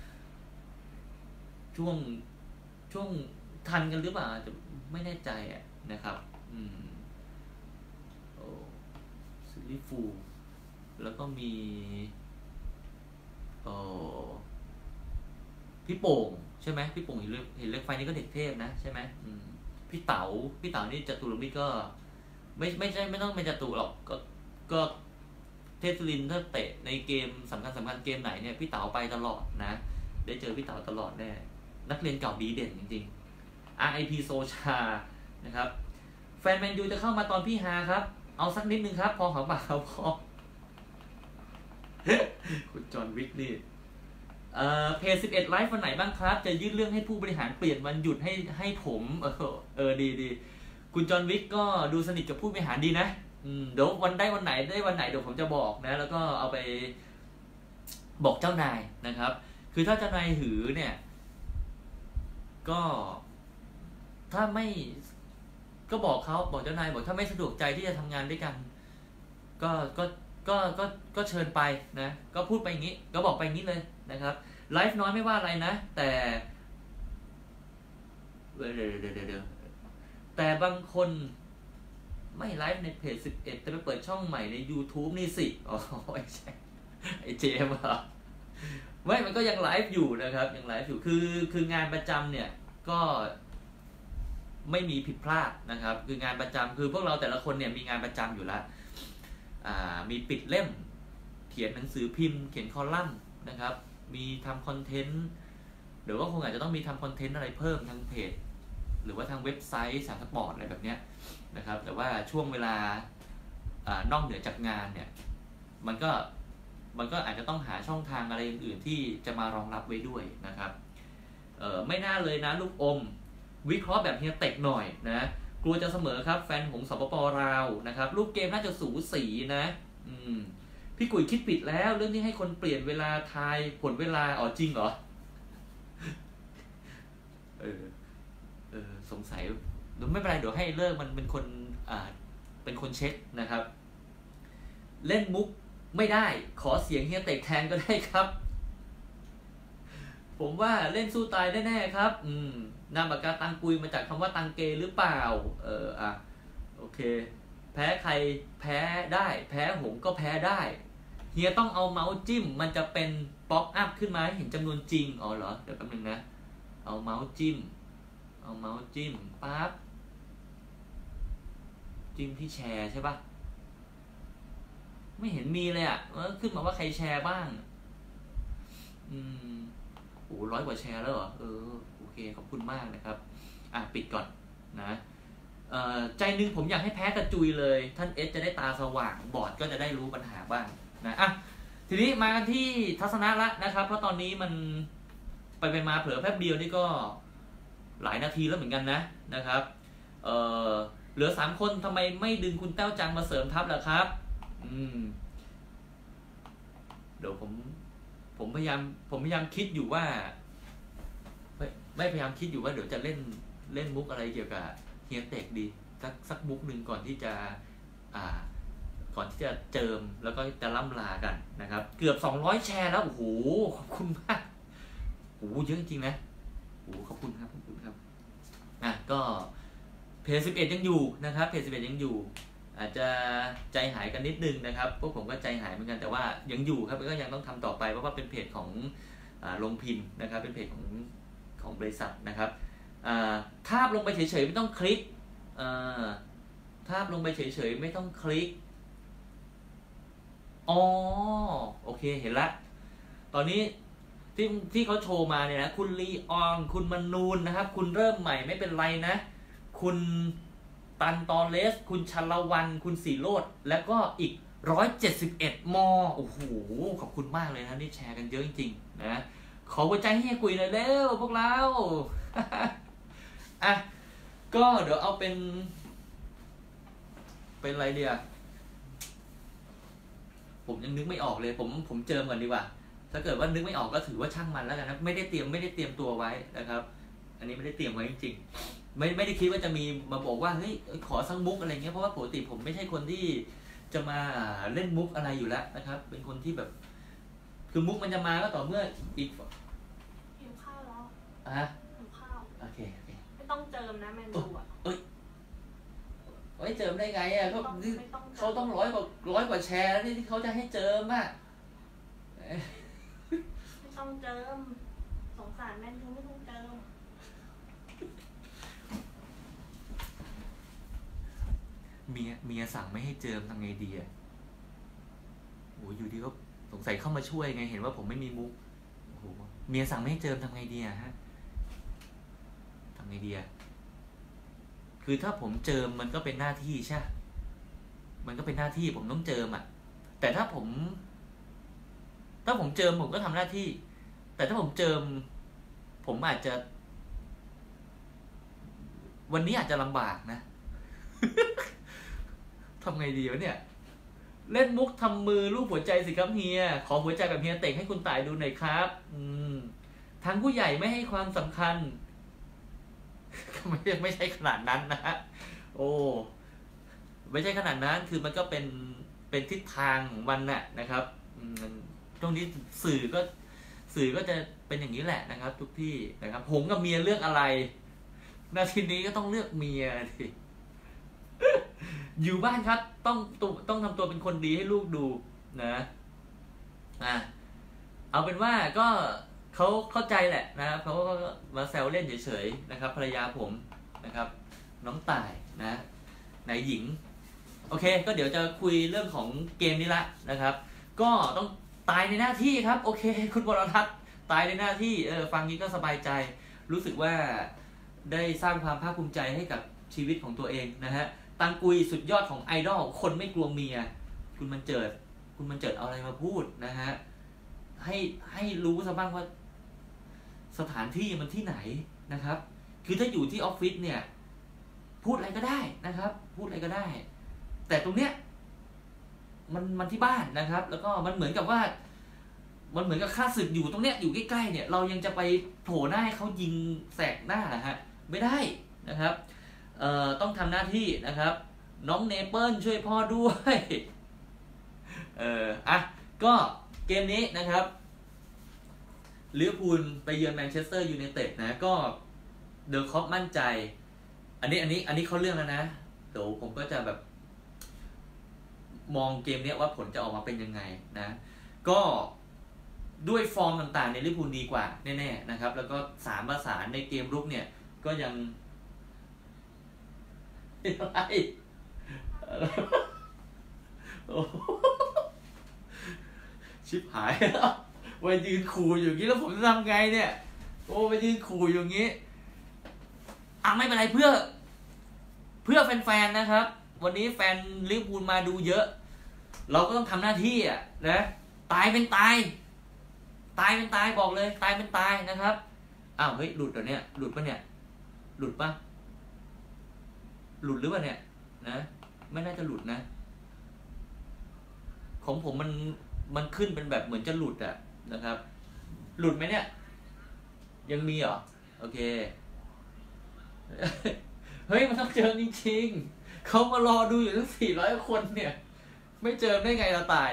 ทันกันหรือเปล่าอาจจะไม่แน่ใจนะครับซิลลิฟูลแล้วก็มีพี่โป่งใช่ไหมพี่โป่งเห็นเล็กไฟนี่ก็เด็กเทพนะใช่ไหมพี่เต๋านี่จตุรมิตรก็ไม่ใช่ไม่ต้องเป็นจตุหรอกก็เทพสุรินทร์ถ้าเตะในเกมสำคัญเกมไหนเนี่ยพี่เต๋าไปตลอดนะได้เจอพี่เต๋าตลอดแน่นักเรียนเก่าดีเด่นจริงๆ RIP โซชานะครับแฟนแมนยูจะเข้ามาตอนพี่ฮาครับเอาสักนิดนึงครับพอเขาปากเขาพอ คุณจอห์นวิกนี่เพจ11ไลฟ์วันไหนบ้างครับจะยื่นเรื่องให้ผู้บริหารเปลี่ยนวันหยุดให้ผมดีคุณจอห์นวิกก็ดูสนิทกับผู้บริหารดีนะเดี๋ยววันไหนเดี๋ยวผมจะบอกนะแล้วก็เอาไปบอกเจ้านายนะครับคือถ้าเจ้านายหือเนี่ยก็ถ้าไม่ก็บอกเจ้านายบอกถ้าไม่สะดวกใจที่จะทำงานด้วยกันก็เชิญไปนะก็พูดไปอย่างนี้ก็บอกไปอย่างนี้เลยนะครับไลฟ์น้อยไม่ว่าอะไรนะแต่เดี๋ยวแต่บางคนไม่ไลฟ์ในเพจ11แต่ไปเปิดช่องใหม่ใน YouTube นี่สิไอ้เจมอ่ะไม่มันก็ยังไลฟ์อยู่นะครับยังไลฟ์อยู่คืองานประจำเนี่ยก็ไม่มีผิดพลาดนะครับคืองานประจำคือพวกเราแต่ละคนเนี่ยมีงานประจำอยู่แล้วมีปิดเล่มเขียนหนังสือพิมพ์เขียนคอลัมน์นะครับมีทำคอนเทนต์เดี๋ยวก็คงอาจจะต้องมีทำคอนเทนต์อะไรเพิ่มทางเพจหรือว่าทางเว็บไซต์สามสปอร์ตอะไรแบบนี้นะครับแต่ว่าช่วงเวลานอกเหนือจากงานเนี่ยมันก็อาจจะต้องหาช่องทางอะไรอื่นๆที่จะมารองรับไว้ด้วยนะครับไม่น่าเลยนะลูกอมวิเคราะห์แบบเฮียเต็กหน่อยนะกลัวจะเสมอครับแฟนของสปป.ลาวนะครับรูปเกมน่าจะสูสีนะพี่กุ๋ยคิดปิดแล้วเรื่องที่ให้คนเปลี่ยนเวลาทายผลเวลาจริงเหรอสงสัยไม่เป็นไรเดี๋ยวให้เลิกมันเป็นคนเช็คนะครับเล่นมุกไม่ได้ขอเสียงเฮียเต็กแทนก็ได้ครับผมว่าเล่นสู้ตายแน่ๆครับนามปากกาตังกุยมาจากคำว่าตังเกหรือเปล่าโอเคแพ้ใครแพ้ได้แพ้ผมก็แพ้ได้เฮียต้องเอาเมาส์จิ้มมันจะเป็นป๊อปอัพขึ้นมาให้เห็นจำนวนจริงเหรอเดี๋ยวแป๊บนึงนะเอาเมาส์จิ้มปั๊บจิ้มที่แชร์ใช่ปะไม่เห็นมีเลยขึ้นมาว่าใครแชร์บ้าง100 กว่าแชร์แล้วเหรอโอเคขอบคุณมากนะครับปิดก่อนนะใจนึงผมอยากให้แพ้กระจุยเลยท่านเอสจะได้ตาสว่างบอร์ดก็จะได้รู้ปัญหาบ้างนะทีนี้มากันที่ทัศนะละนะครับเพราะตอนนี้มันไปมาเผลอแป๊บเดียวนี่ก็หลายนาทีแล้วเหมือนกันนะครับเหลือ3คนทำไมไม่ดึงคุณแต้วจังมาเสริมทัพล่ะครับเดี๋ยวผมพยายามคิดอยู่ว่าไม่พยายามคิดอยู่ว่าเดี๋ยวจะเล่นมุกอะไรเกี่ยวกับเฮียเต็กดีสักมุกหนึ่งก่อนที่จะเจิมแล้วก็จะล่ำลากันนะครับเกือบ200แชร์แล้วโอ้โหขอบคุณมากโอ้โหเยอะจริงๆนะโอ้ขอบคุณครับก็เพจ11ยังอยู่นะครับเพจ11ยังอยู่อาจจะใจหายกันนิดนึงนะครับพวกผมก็ใจหายเหมือนกันแต่ว่ายังอยู่ครับก็ยังต้องทำต่อไปเพราะว่าเป็นเพจของลงพิมพ์นะครับเป็นเพจของบริษัทนะครับทาบลงไปเฉยๆไม่ต้องคลิกทาบลงไปเฉยๆไม่ต้องคลิกโอเคเห็นละตอนนี้ที่เขาโชว์มาเนี่ยนะคุณลีออนคุณมนูนนะครับคุณเริ่มใหม่ไม่เป็นไรนะคุณตันตอเลสคุณชัลวันคุณสีโรดแล้วก็อีก171มโอ้โหขอบคุณมากเลยนะที่แชร์กันเยอะจริงๆนะขอหัวใจให้กุยหน่อยเร็วพวกเรา ก็เดี๋ยวเอาเป็นอะไรเดียวผมยังนึกไม่ออกเลยผมเจิมก่อนดีกว่าถ้าเกิดว่านึกไม่ออกก็ถือว่าช่างมันแล้วกันนะไม่ได้เตรียมตัวไว้นะครับ อันนี้ไม่ได้เตรียมไว้จริงๆไม่ได้คิดว่าจะมีมาบอกว่าเฮ้ยขอสักมุกอะไรเงี้ยเพราะว่าปกติผมไม่ใช่คนที่จะมาเล่นมุกอะไรอยู่แล้วนะครับ เป็นคนที่แบบคือมุกมันจะมาก็ต่อเมื่ออีกหิวข้าวแล้วหิวข้าวโอเคไม่ต้องเจิมนะแมนดูอ่ะไม่เจิมได้ไงอ่ะเขาต้องร้อยกว่าแชร์ที่เขาจะให้เจิมอ่ะไม่ต้องเจิมสงสารแมนดูไม่ต้องเจิมเมียสั่งไม่ให้เจิมทำไงดีอ่ะโอ้อยู่ดีก็สงสัยเข้ามาช่วยไงเห็นว่าผมไม่มีมุกโอ้โหเมียสั่งไม่ให้เจิมทำไงดีอ่ะฮะทำไงดีอ่ะคือถ้าผมเจิมมันก็เป็นหน้าที่ใช่มันก็เป็นหน้าที่ผมต้องเจิมอ่ะแต่ถ้าผมเจิมผมก็ทำหน้าที่แต่ถ้าผมเจิมผมอาจจะวันนี้อาจจะลำบากนะ ทำไงดีวะเนี่ยเล่นมุกทำมือรูปหัวใจสิครับเฮียขอหัวใจแบบเฮียเต่งให้คุณต่ายดูหน่อยครับทางผู้ใหญ่ไม่ให้ความสำคัญไม่ใช่ขนาดนั้นนะฮะโอ้ไม่ใช่ขนาดนั้นคือมันก็เป็นทิศทางของมันน่ะนะครับตรงนี้สื่อก็จะเป็นอย่างนี้แหละนะครับ ทุกที่นะครับผมกับเมียเลือกอะไรนาทีนี้ก็ต้องเลือกเมียสิอยู่บ้านครับต้องทำตัวเป็นคนดีให้ลูกดูนะเอาเป็นว่าก็เขาเข้าใจแหละนะครับเขาก็มาแซวเล่นเฉยๆนะครับภรรยาผมนะครับน้องต่ายนะนายหญิงโอเคก็เดี๋ยวจะคุยเรื่องของเกมนี้ละนะครับก็ต้องตายในหน้าที่ครับโอเคคุณวรทัศน์ตายในหน้าที่ฟังนี้ก็สบายใจรู้สึกว่าได้สร้างความภาคภูมิใจให้กับชีวิตของตัวเองนะฮะตังกุยสุดยอดของไอดอลคนไม่กลัวเมียคุณมันเจิดเอาอะไรมาพูดนะฮะให้รู้ซะบ้างว่าสถานที่มันที่ไหนนะครับคือถ้าอยู่ที่ออฟฟิศเนี่ยพูดอะไรก็ได้นะครับพูดอะไรก็ได้แต่ตรงเนี้ยมันที่บ้านนะครับแล้วก็มันเหมือนกับว่ามันเหมือนกับข้าศึกอยู่ตรงเนี้ยอยู่ใกล้ๆเนี่ยเรายังจะไปโผล่หน้าให้เขายิงแสกหน้าฮะไม่ได้นะครับต้องทำหน้าที่นะครับน้องเนเปิลช่วยพ่อด้วยก็เกมนี้นะครับลิเวอร์พูลไปเยือนแมนเชสเตอร์ยูไนเต็ดนะก็เดอร์คอปมั่นใจอันนี้เขาเรื่องแล้วนะเดี๋ยวผมก็จะแบบมองเกมนี้ว่าผลจะออกมาเป็นยังไงนะก็ด้วยฟอร์มต่างๆในลิเวอร์พูลดีกว่าแน่ๆนะครับแล้วก็3ประสานในเกมรุกเนี่ยก็ยังอะไรโอ้ชิบหายแล้วไปยืนขู่อยู่งี้แล้วผมจะทำไงเนี่ยโอ้ไปยืนขู่อยู่งี้ไม่เป็นไรเพื่อแฟนๆนะครับวันนี้แฟนลิเวอร์พูลมาดูเยอะเราก็ต้องทำหน้าที่นะตายเป็นตายบอกเลยตายเป็นตายนะครับเฮ้ยหลุดเหรอเนี่ยหลุดปะเนี่ยหลุดปะหลุดหรือเปล่าเนี่ยนะไม่น่าจะหลุดนะของผมมันขึ้นเป็นแบบเหมือนจะหลุดนะครับหลุดไหมเนี่ยยังมีเหรอโอเคเฮ้ยมันต้องเจอจริงๆเขามารอดูอยู่ทั้ง400 คนเนี่ยไม่เจอได้ไงเราตาย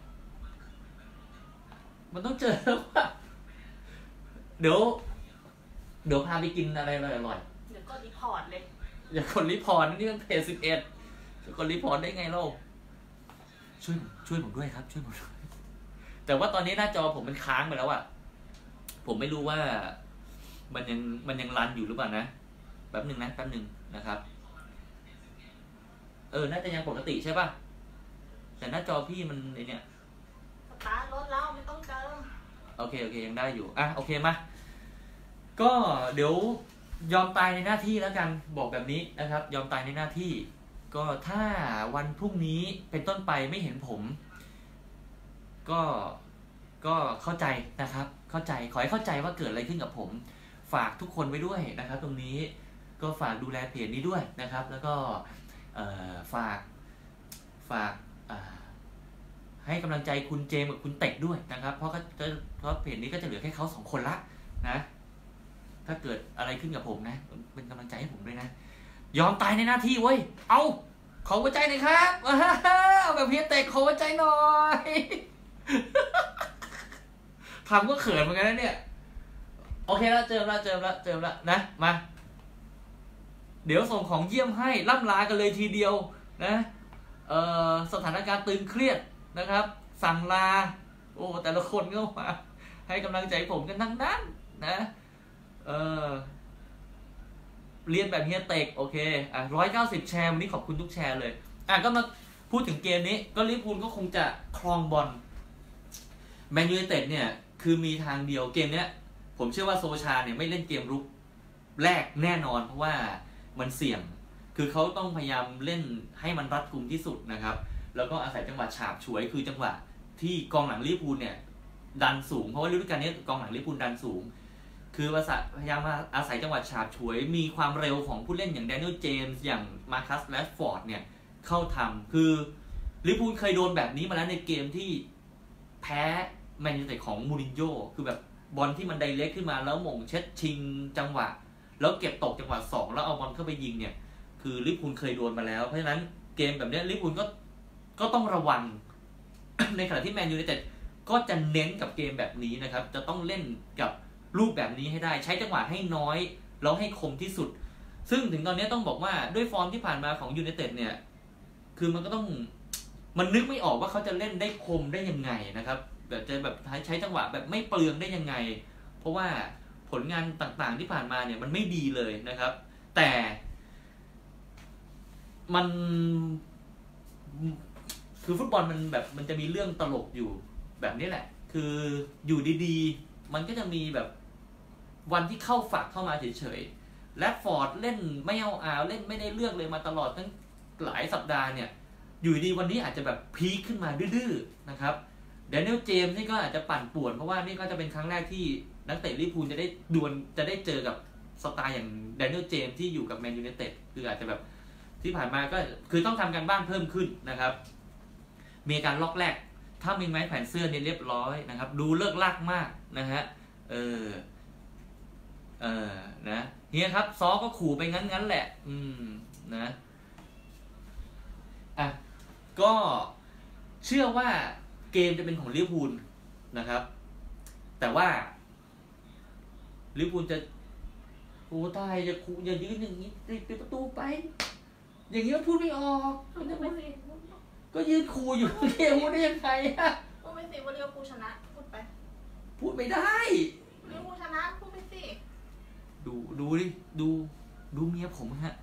มันต้องเจอว่าเดี๋ยวพาไปกินอะไรอร่อยเดี๋ยวกดรีพอร์ตเลยอย่ากดรีพอร์ตนี่มันเพจ11จะกดรีพอร์ตได้ไงเราช่วยผมด้วยครับช่วยผมด้วยแต่ว่าตอนนี้หน้าจอผมมันค้างไปแล้วผมไม่รู้ว่ามันยังรันอยู่หรือเปล่านะแป๊บนึงนะครับน่าจะยังปกติใช่ป่ะแต่หน้าจอพี่มันไอเนี่ยสตาร์ทรถแล้วไม่ต้องเติมโอเคยังได้อยู่โอเคมาก็เดี๋ยวยอมตายในหน้าที่แล้วกันบอกแบบนี้นะครับยอมตายในหน้าที่ก็ถ้าวันพรุ่งนี้เป็นต้นไปไม่เห็นผมก็เข้าใจนะครับเข้าใจขอให้เข้าใจว่าเกิดอะไรขึ้นกับผมฝากทุกคนไว้ด้วยนะครับตรงนี้ก็ฝากดูแลเพจนี้ด้วยนะครับแล้วก็ฝากให้กำลังใจคุณเจมกับคุณเต็กด้วยนะครับเพราะเพจนี้ก็จะเหลือแค่เขา2 คนละนะถ้าเกิดอะไรขึ้นกับผมนะเป็นกำลังใจให้ผมด้วยนะยอมตายในหน้าที่เว้ยเอาขอหัวใจหน่อยครับเอาแบบเฮียเต็กขอหัวใจหน่อยทำก็เขินเหมือนกันนะเนี่ยโอเคแล้วเจิมละนะมาเดี๋ยวส่งของเยี่ยมให้ล่ำลากันเลยทีเดียวนะสถานการณ์ตึงเครียดนะครับสั่งลาโอ้แต่ละคนก็มาให้กำลังใจผมกันทั้งนั้นนะเรียนแบบเฮียเต็กโอเค190 แชร์วันนี้ขอบคุณทุกแชร์เลยก็มาพูดถึงเกมนี้ก็ลิเวอร์พูลก็คงจะครองบอลแมนยูไนเต็ดเนี่ยคือมีทางเดียวเกมเนี้ยผมเชื่อว่าโซชาเนี่ยไม่เล่นเกมรุกแรกแน่นอนเพราะว่ามันเสี่ยงคือเขาต้องพยายามเล่นให้มันรัดกุมที่สุดนะครับแล้วก็อาศัยจังหวะฉาบฉวยคือจังหวะที่กองหลังลิเวอร์พูลเนี่ยดันสูงเพราะว่าฤดูกาลนี้กองหลังลิเวอร์พูลดันสูงคือพยายามมาอาศัยจังหวะฉาบฉวยมีความเร็วของผู้เล่นอย่างแดเนียลเจมส์อย่างมาร์คัสแรชฟอร์ดเนี่ยเข้าทำคือลิเวอร์พูลเคยโดนแบบนี้มาแล้วในเกมที่แพ้แมนยูไนเต็ดของมูรินโญ่คือแบบบอลที่มันไดเรกขึ้นมาแล้วหม่งเช็ดชิงจังหวะแล้วเก็บตกจังหวะ2แล้วเอาบอลเข้าไปยิงเนี่ยคือลิเวอร์พูลเคยโดนมาแล้วเพราะฉะนั้นเกมแบบนี้ลิเวอร์พูลก็ต้องระวัง ในขณะที่แมนยูไนเต็ดก็จะเน้นกับเกมแบบนี้นะครับจะต้องเล่นกับรูปแบบนี้ให้ได้ใช้จังหวะให้น้อยแล้วให้คมที่สุดซึ่งถึงตอนนี้ต้องบอกว่าด้วยฟอร์มที่ผ่านมาของยูไนเต็ดเนี่ยคือมันก็ต้องมันนึกไม่ออกว่าเขาจะเล่นได้คมได้ยังไงนะครับแบบจะแบบใช้จังหวะแบบไม่เปลืองได้ยังไงเพราะว่าผลงานต่างๆที่ผ่านมาเนี่ยมันไม่ดีเลยนะครับแต่มันคือฟุตบอลมันแบบมันจะมีเรื่องตลกอยู่แบบนี้แหละคืออยู่ดีๆมันก็จะมีแบบวันที่เข้าฝักเข้ามาเฉยๆและฟอร์ดเล่นไม่เอาเล่นไม่ได้เลือกเลยมาตลอดทั้งหลายสัปดาห์เนี่ยอยู่ดีวันนี้อาจจะแบบพีคขึ้นมาดื้อๆนะครับแดเนียลเจมส์นี่ก็อาจจะปั่นป่วนเพราะว่านี่ก็จะเป็นครั้งแรกที่นักเตะลิเวอร์พูลจะได้เจอกับสไตล์อย่างแดเนียลเจมส์ที่อยู่กับแมนยูไนเต็ดคืออาจจะแบบที่ผ่านมาก็คือต้องทำการบ้านเพิ่มขึ้นนะครับมีการล็อกแรกถ้ามีไม้แผ่นเสื้อเนี่ยเรียบร้อยนะครับดูเลิกลากมากนะฮะนะเฮียครับซอก็ขู่ไปงั้นแหละนะก็เชื่อว่าเกมจะเป็นของลิเวอร์พูลนะครับแต่ว่าลิเวอร์พูลจะโอ้ตายอย่ายืนอย่างนี้ปิดประตูไปอย่างนี้มันพูดไม่ออกก็ยืนขู่อยู่เกมพูดได้ยังไงอะพูดไม่สิว่าลิเวอร์พูลชนะพูดไปพูดไม่ได้ลิเวอร์พูลชนะพูดไม่สิดูดิดูเมียผมฮะ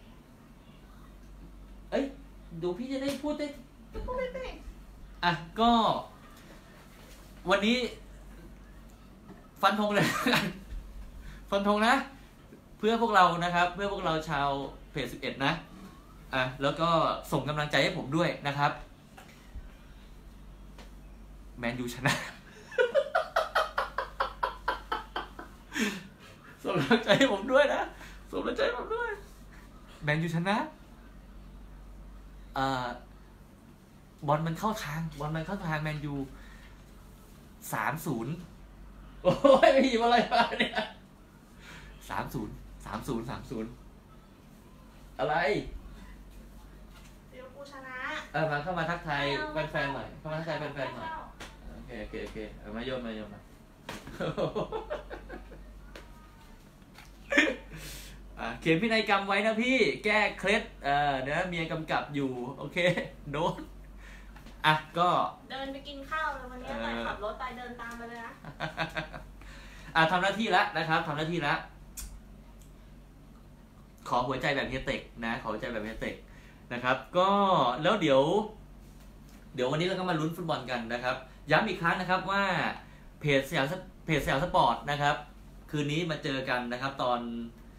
เอ้ยดูพี่จะได้พูดได้พูดไม่สิก็วันนี้ฟันธงเลยฟันธงนะเพื่อพวกเรานะครับเพื่อพวกเราชาวเพจ11นะแล้วก็ส่งกำลังใจให้ผมด้วยนะครับแมนยูชนะ ส่งกำลังใจให้ผมด้วยนะส่งกำลังใจให้ผมด้วยแมนยูชนะบอลมันเข้าทางแมนยู3-0โอ้ยไม่หยิบอะไรมาเนี่ย3-0อะไรลิเวอร์พูลชนะมาเข้ามาทักทายแฟนๆหน่อยเข้ามาทักทายแฟนๆหน่อยโอเคมาโยนมาเขียนพินัยกรรมไว้นะพี่แก้เคล็ดนะเมียกำกับอยู่โอเคโดนก็เดินไปกินข้าวเลยวันนี้ไปขับรถไปเดินตามไปเลยนะทำหน้าที่แล้วนะครับทำหน้าที่แล้วขอหัวใจแบบเฮียเต็กนะขอหัวใจแบบเฮียเต็กนะครับก็แล้วเดี๋ยววันนี้เราก็มาลุ้นฟุตบอลกันนะครับย้ำอีกครั้งนะครับว่าเพจสยามสปอร์ตนะครับคืนนี้มาเจอกันนะครับตอน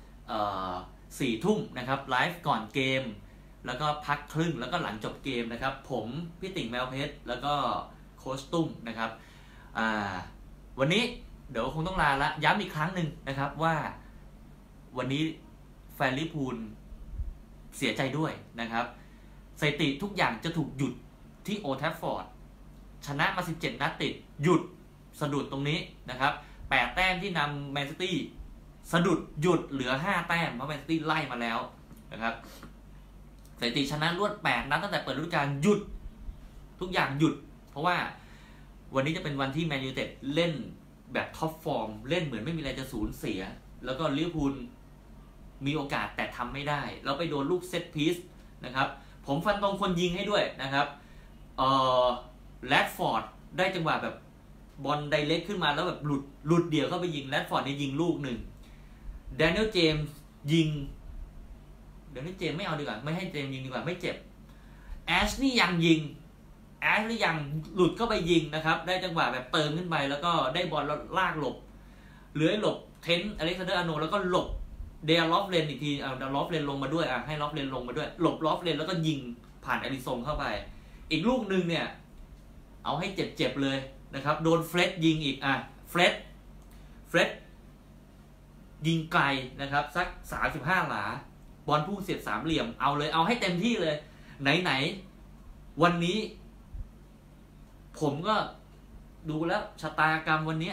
4 ทุ่มนะครับไลฟ์ก่อนเกมแล้วก็พักครึ่งแล้วก็หลังจบเกมนะครับผมพี่ติ่งแมวเพชรแล้วก็โค้ชตุ้มนะครับวันนี้เดี๋ยวคงต้องลาละย้ำอีกครั้งหนึ่งนะครับว่าวันนี้แฟนลิเวอร์พูลเสียใจด้วยนะครับสถิติทุกอย่างจะถูกหยุดที่โอลด์แทรฟฟอร์ดชนะมา17นัดติดหยุดสะดุดตรงนี้นะครับ8แต้มที่นำแมนซิตี้สะดุดหยุดเหลือ5แต้มเพราะแมนซิตี้ไล่มาแล้วนะครับสถิติชนะรวด8นัดตั้งแต่เปิดฤดูกาลหยุดทุกอย่างหยุดเพราะว่าวันนี้จะเป็นวันที่แมนยูไนเต็ดเล่นแบบท็อปฟอร์มเล่นเหมือนไม่มีอะไรจะสูญเสียแล้วก็ลิเวอร์พูลมีโอกาสแต่ทำไม่ได้แล้วไปโดนลูกเซตพีซนะครับผมฟันตรงคนยิงให้ด้วยนะครับแรดฟอร์ดได้จังหวะแบบบอลไดเรกขึ้นมาแล้วแบบหลุดเดี่ยวเข้าไปยิงแรดฟอร์ดนี่ยิงลูกหนึ่งแดเนียลเจมส์ยิงเดี๋ยวนี้เจมส์ไม่เอาดีกว่าไม่ให้เจมส์ยิงดีกว่าไม่เจ็บแอชนี่ยังยิงแอชนี่ยังหลุดเข้าไปยิงนะครับได้จังหวะแบบเติมขึ้นไปแล้วก็ได้บอลแล้วลากหลบเหลือหลบเทนต์อเล็กซานเดอร์อาร์โนแล้วก็หลบเดียร์ลอฟเลนอีกทีเอาลอฟเลนลงมาด้วยให้ลอฟเลนลงมาด้วยหลบลอฟเลนแล้วก็ยิงผ่านอลิซงเข้าไปอีกลูกนึงเนี่ยเอาให้เจ็บเลยนะครับโดนเฟร็ดยิงอีกเฟร็ดยิงไกลนะครับสัก35หลาบอลพุ่งเสียบสามเหลี่ยมเอาเลยเอาให้เต็มที่เลยไหนวันนี้ผมก็ดูแล้วชะตากรรมวันนี้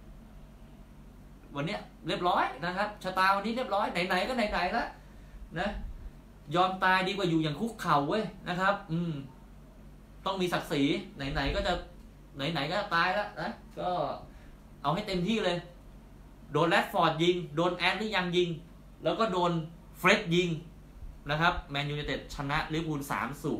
เรียบร้อยนะครับชะตาวันนี้เรียบร้อยไหนก็ไหนแล้วนะยอมตายดีกว่าอยู่อย่างคุกเข่าเว้ยนะครับต้องมีศักดิ์ศรีไหนก็จะไหนก็ตายแล้วนะก็เอาให้เต็มที่เลยโดนแรดฟอร์ดยิงโดนแอดนี่ยังยิงแล้วก็โดนเฟร็ดยิงนะครับแมนยูไนเต็ดชนะลิเวอร์พูล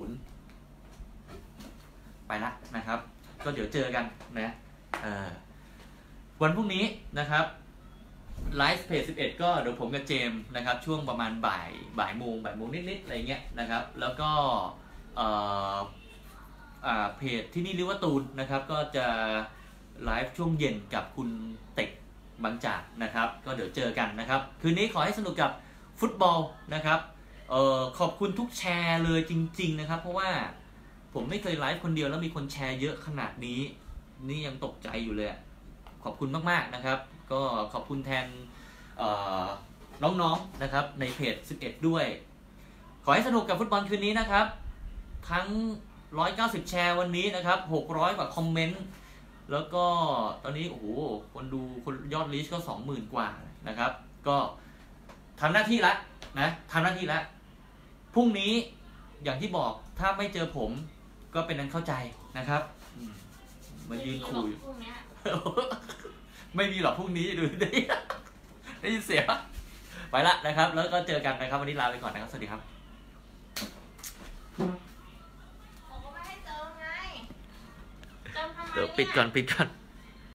3-0 ไปละนะครับก็เดี๋ยวเจอกันนะวันพรุ่งนี้นะครับไลฟ์เพจ11ก็เดี๋ยวผมกับเจมส์นะครับช่วงประมาณบ่ายโมงนิดๆอะไรเงี้ยนะครับแล้วก็เพจที่นี่ลิเวอร์พูลนะครับก็จะไลฟ์ช่วงเย็นกับคุณเต็กบางจากนะครับก็เดี๋ยวเจอกันนะครับคืนนี้ขอให้สนุกกับฟุตบอลนะครับขอบคุณทุกแชร์เลยจริงๆนะครับเพราะว่าผมไม่เคยไลฟ์คนเดียวแล้วมีคนแชร์เยอะขนาดนี้นี่ยังตกใจอยู่เลยขอบคุณมากๆนะครับก็ขอบคุณแทนน้องๆนะครับในเพจ11ด้วยขอให้สนุกกับฟุตบอลคืนนี้นะครับทั้ง190แชร์วันนี้นะครับ600กว่าคอมเมนต์แล้วก็ตอนนี้โอ้โหคนยอดรีชก็20,000กว่านะครับก็ทำหน้าที่ละนะทำหน้าที่ละพรุ่งนี้อย่างที่บอกถ้าไม่เจอผมก็เป็นนั้นเข้าใจนะครับมายืนคุยไม่มีหรอกพรุ่งนี้ดูได้ยินเสียงไปละนะครับแล้วก็เจอกันนะครับวันนี้ลาไปก่อนนะครับสวัสดีครับผมก็ไม่ให้เจอไงเจอทำไมเนี่ยเดี๋ยวปิดก่อน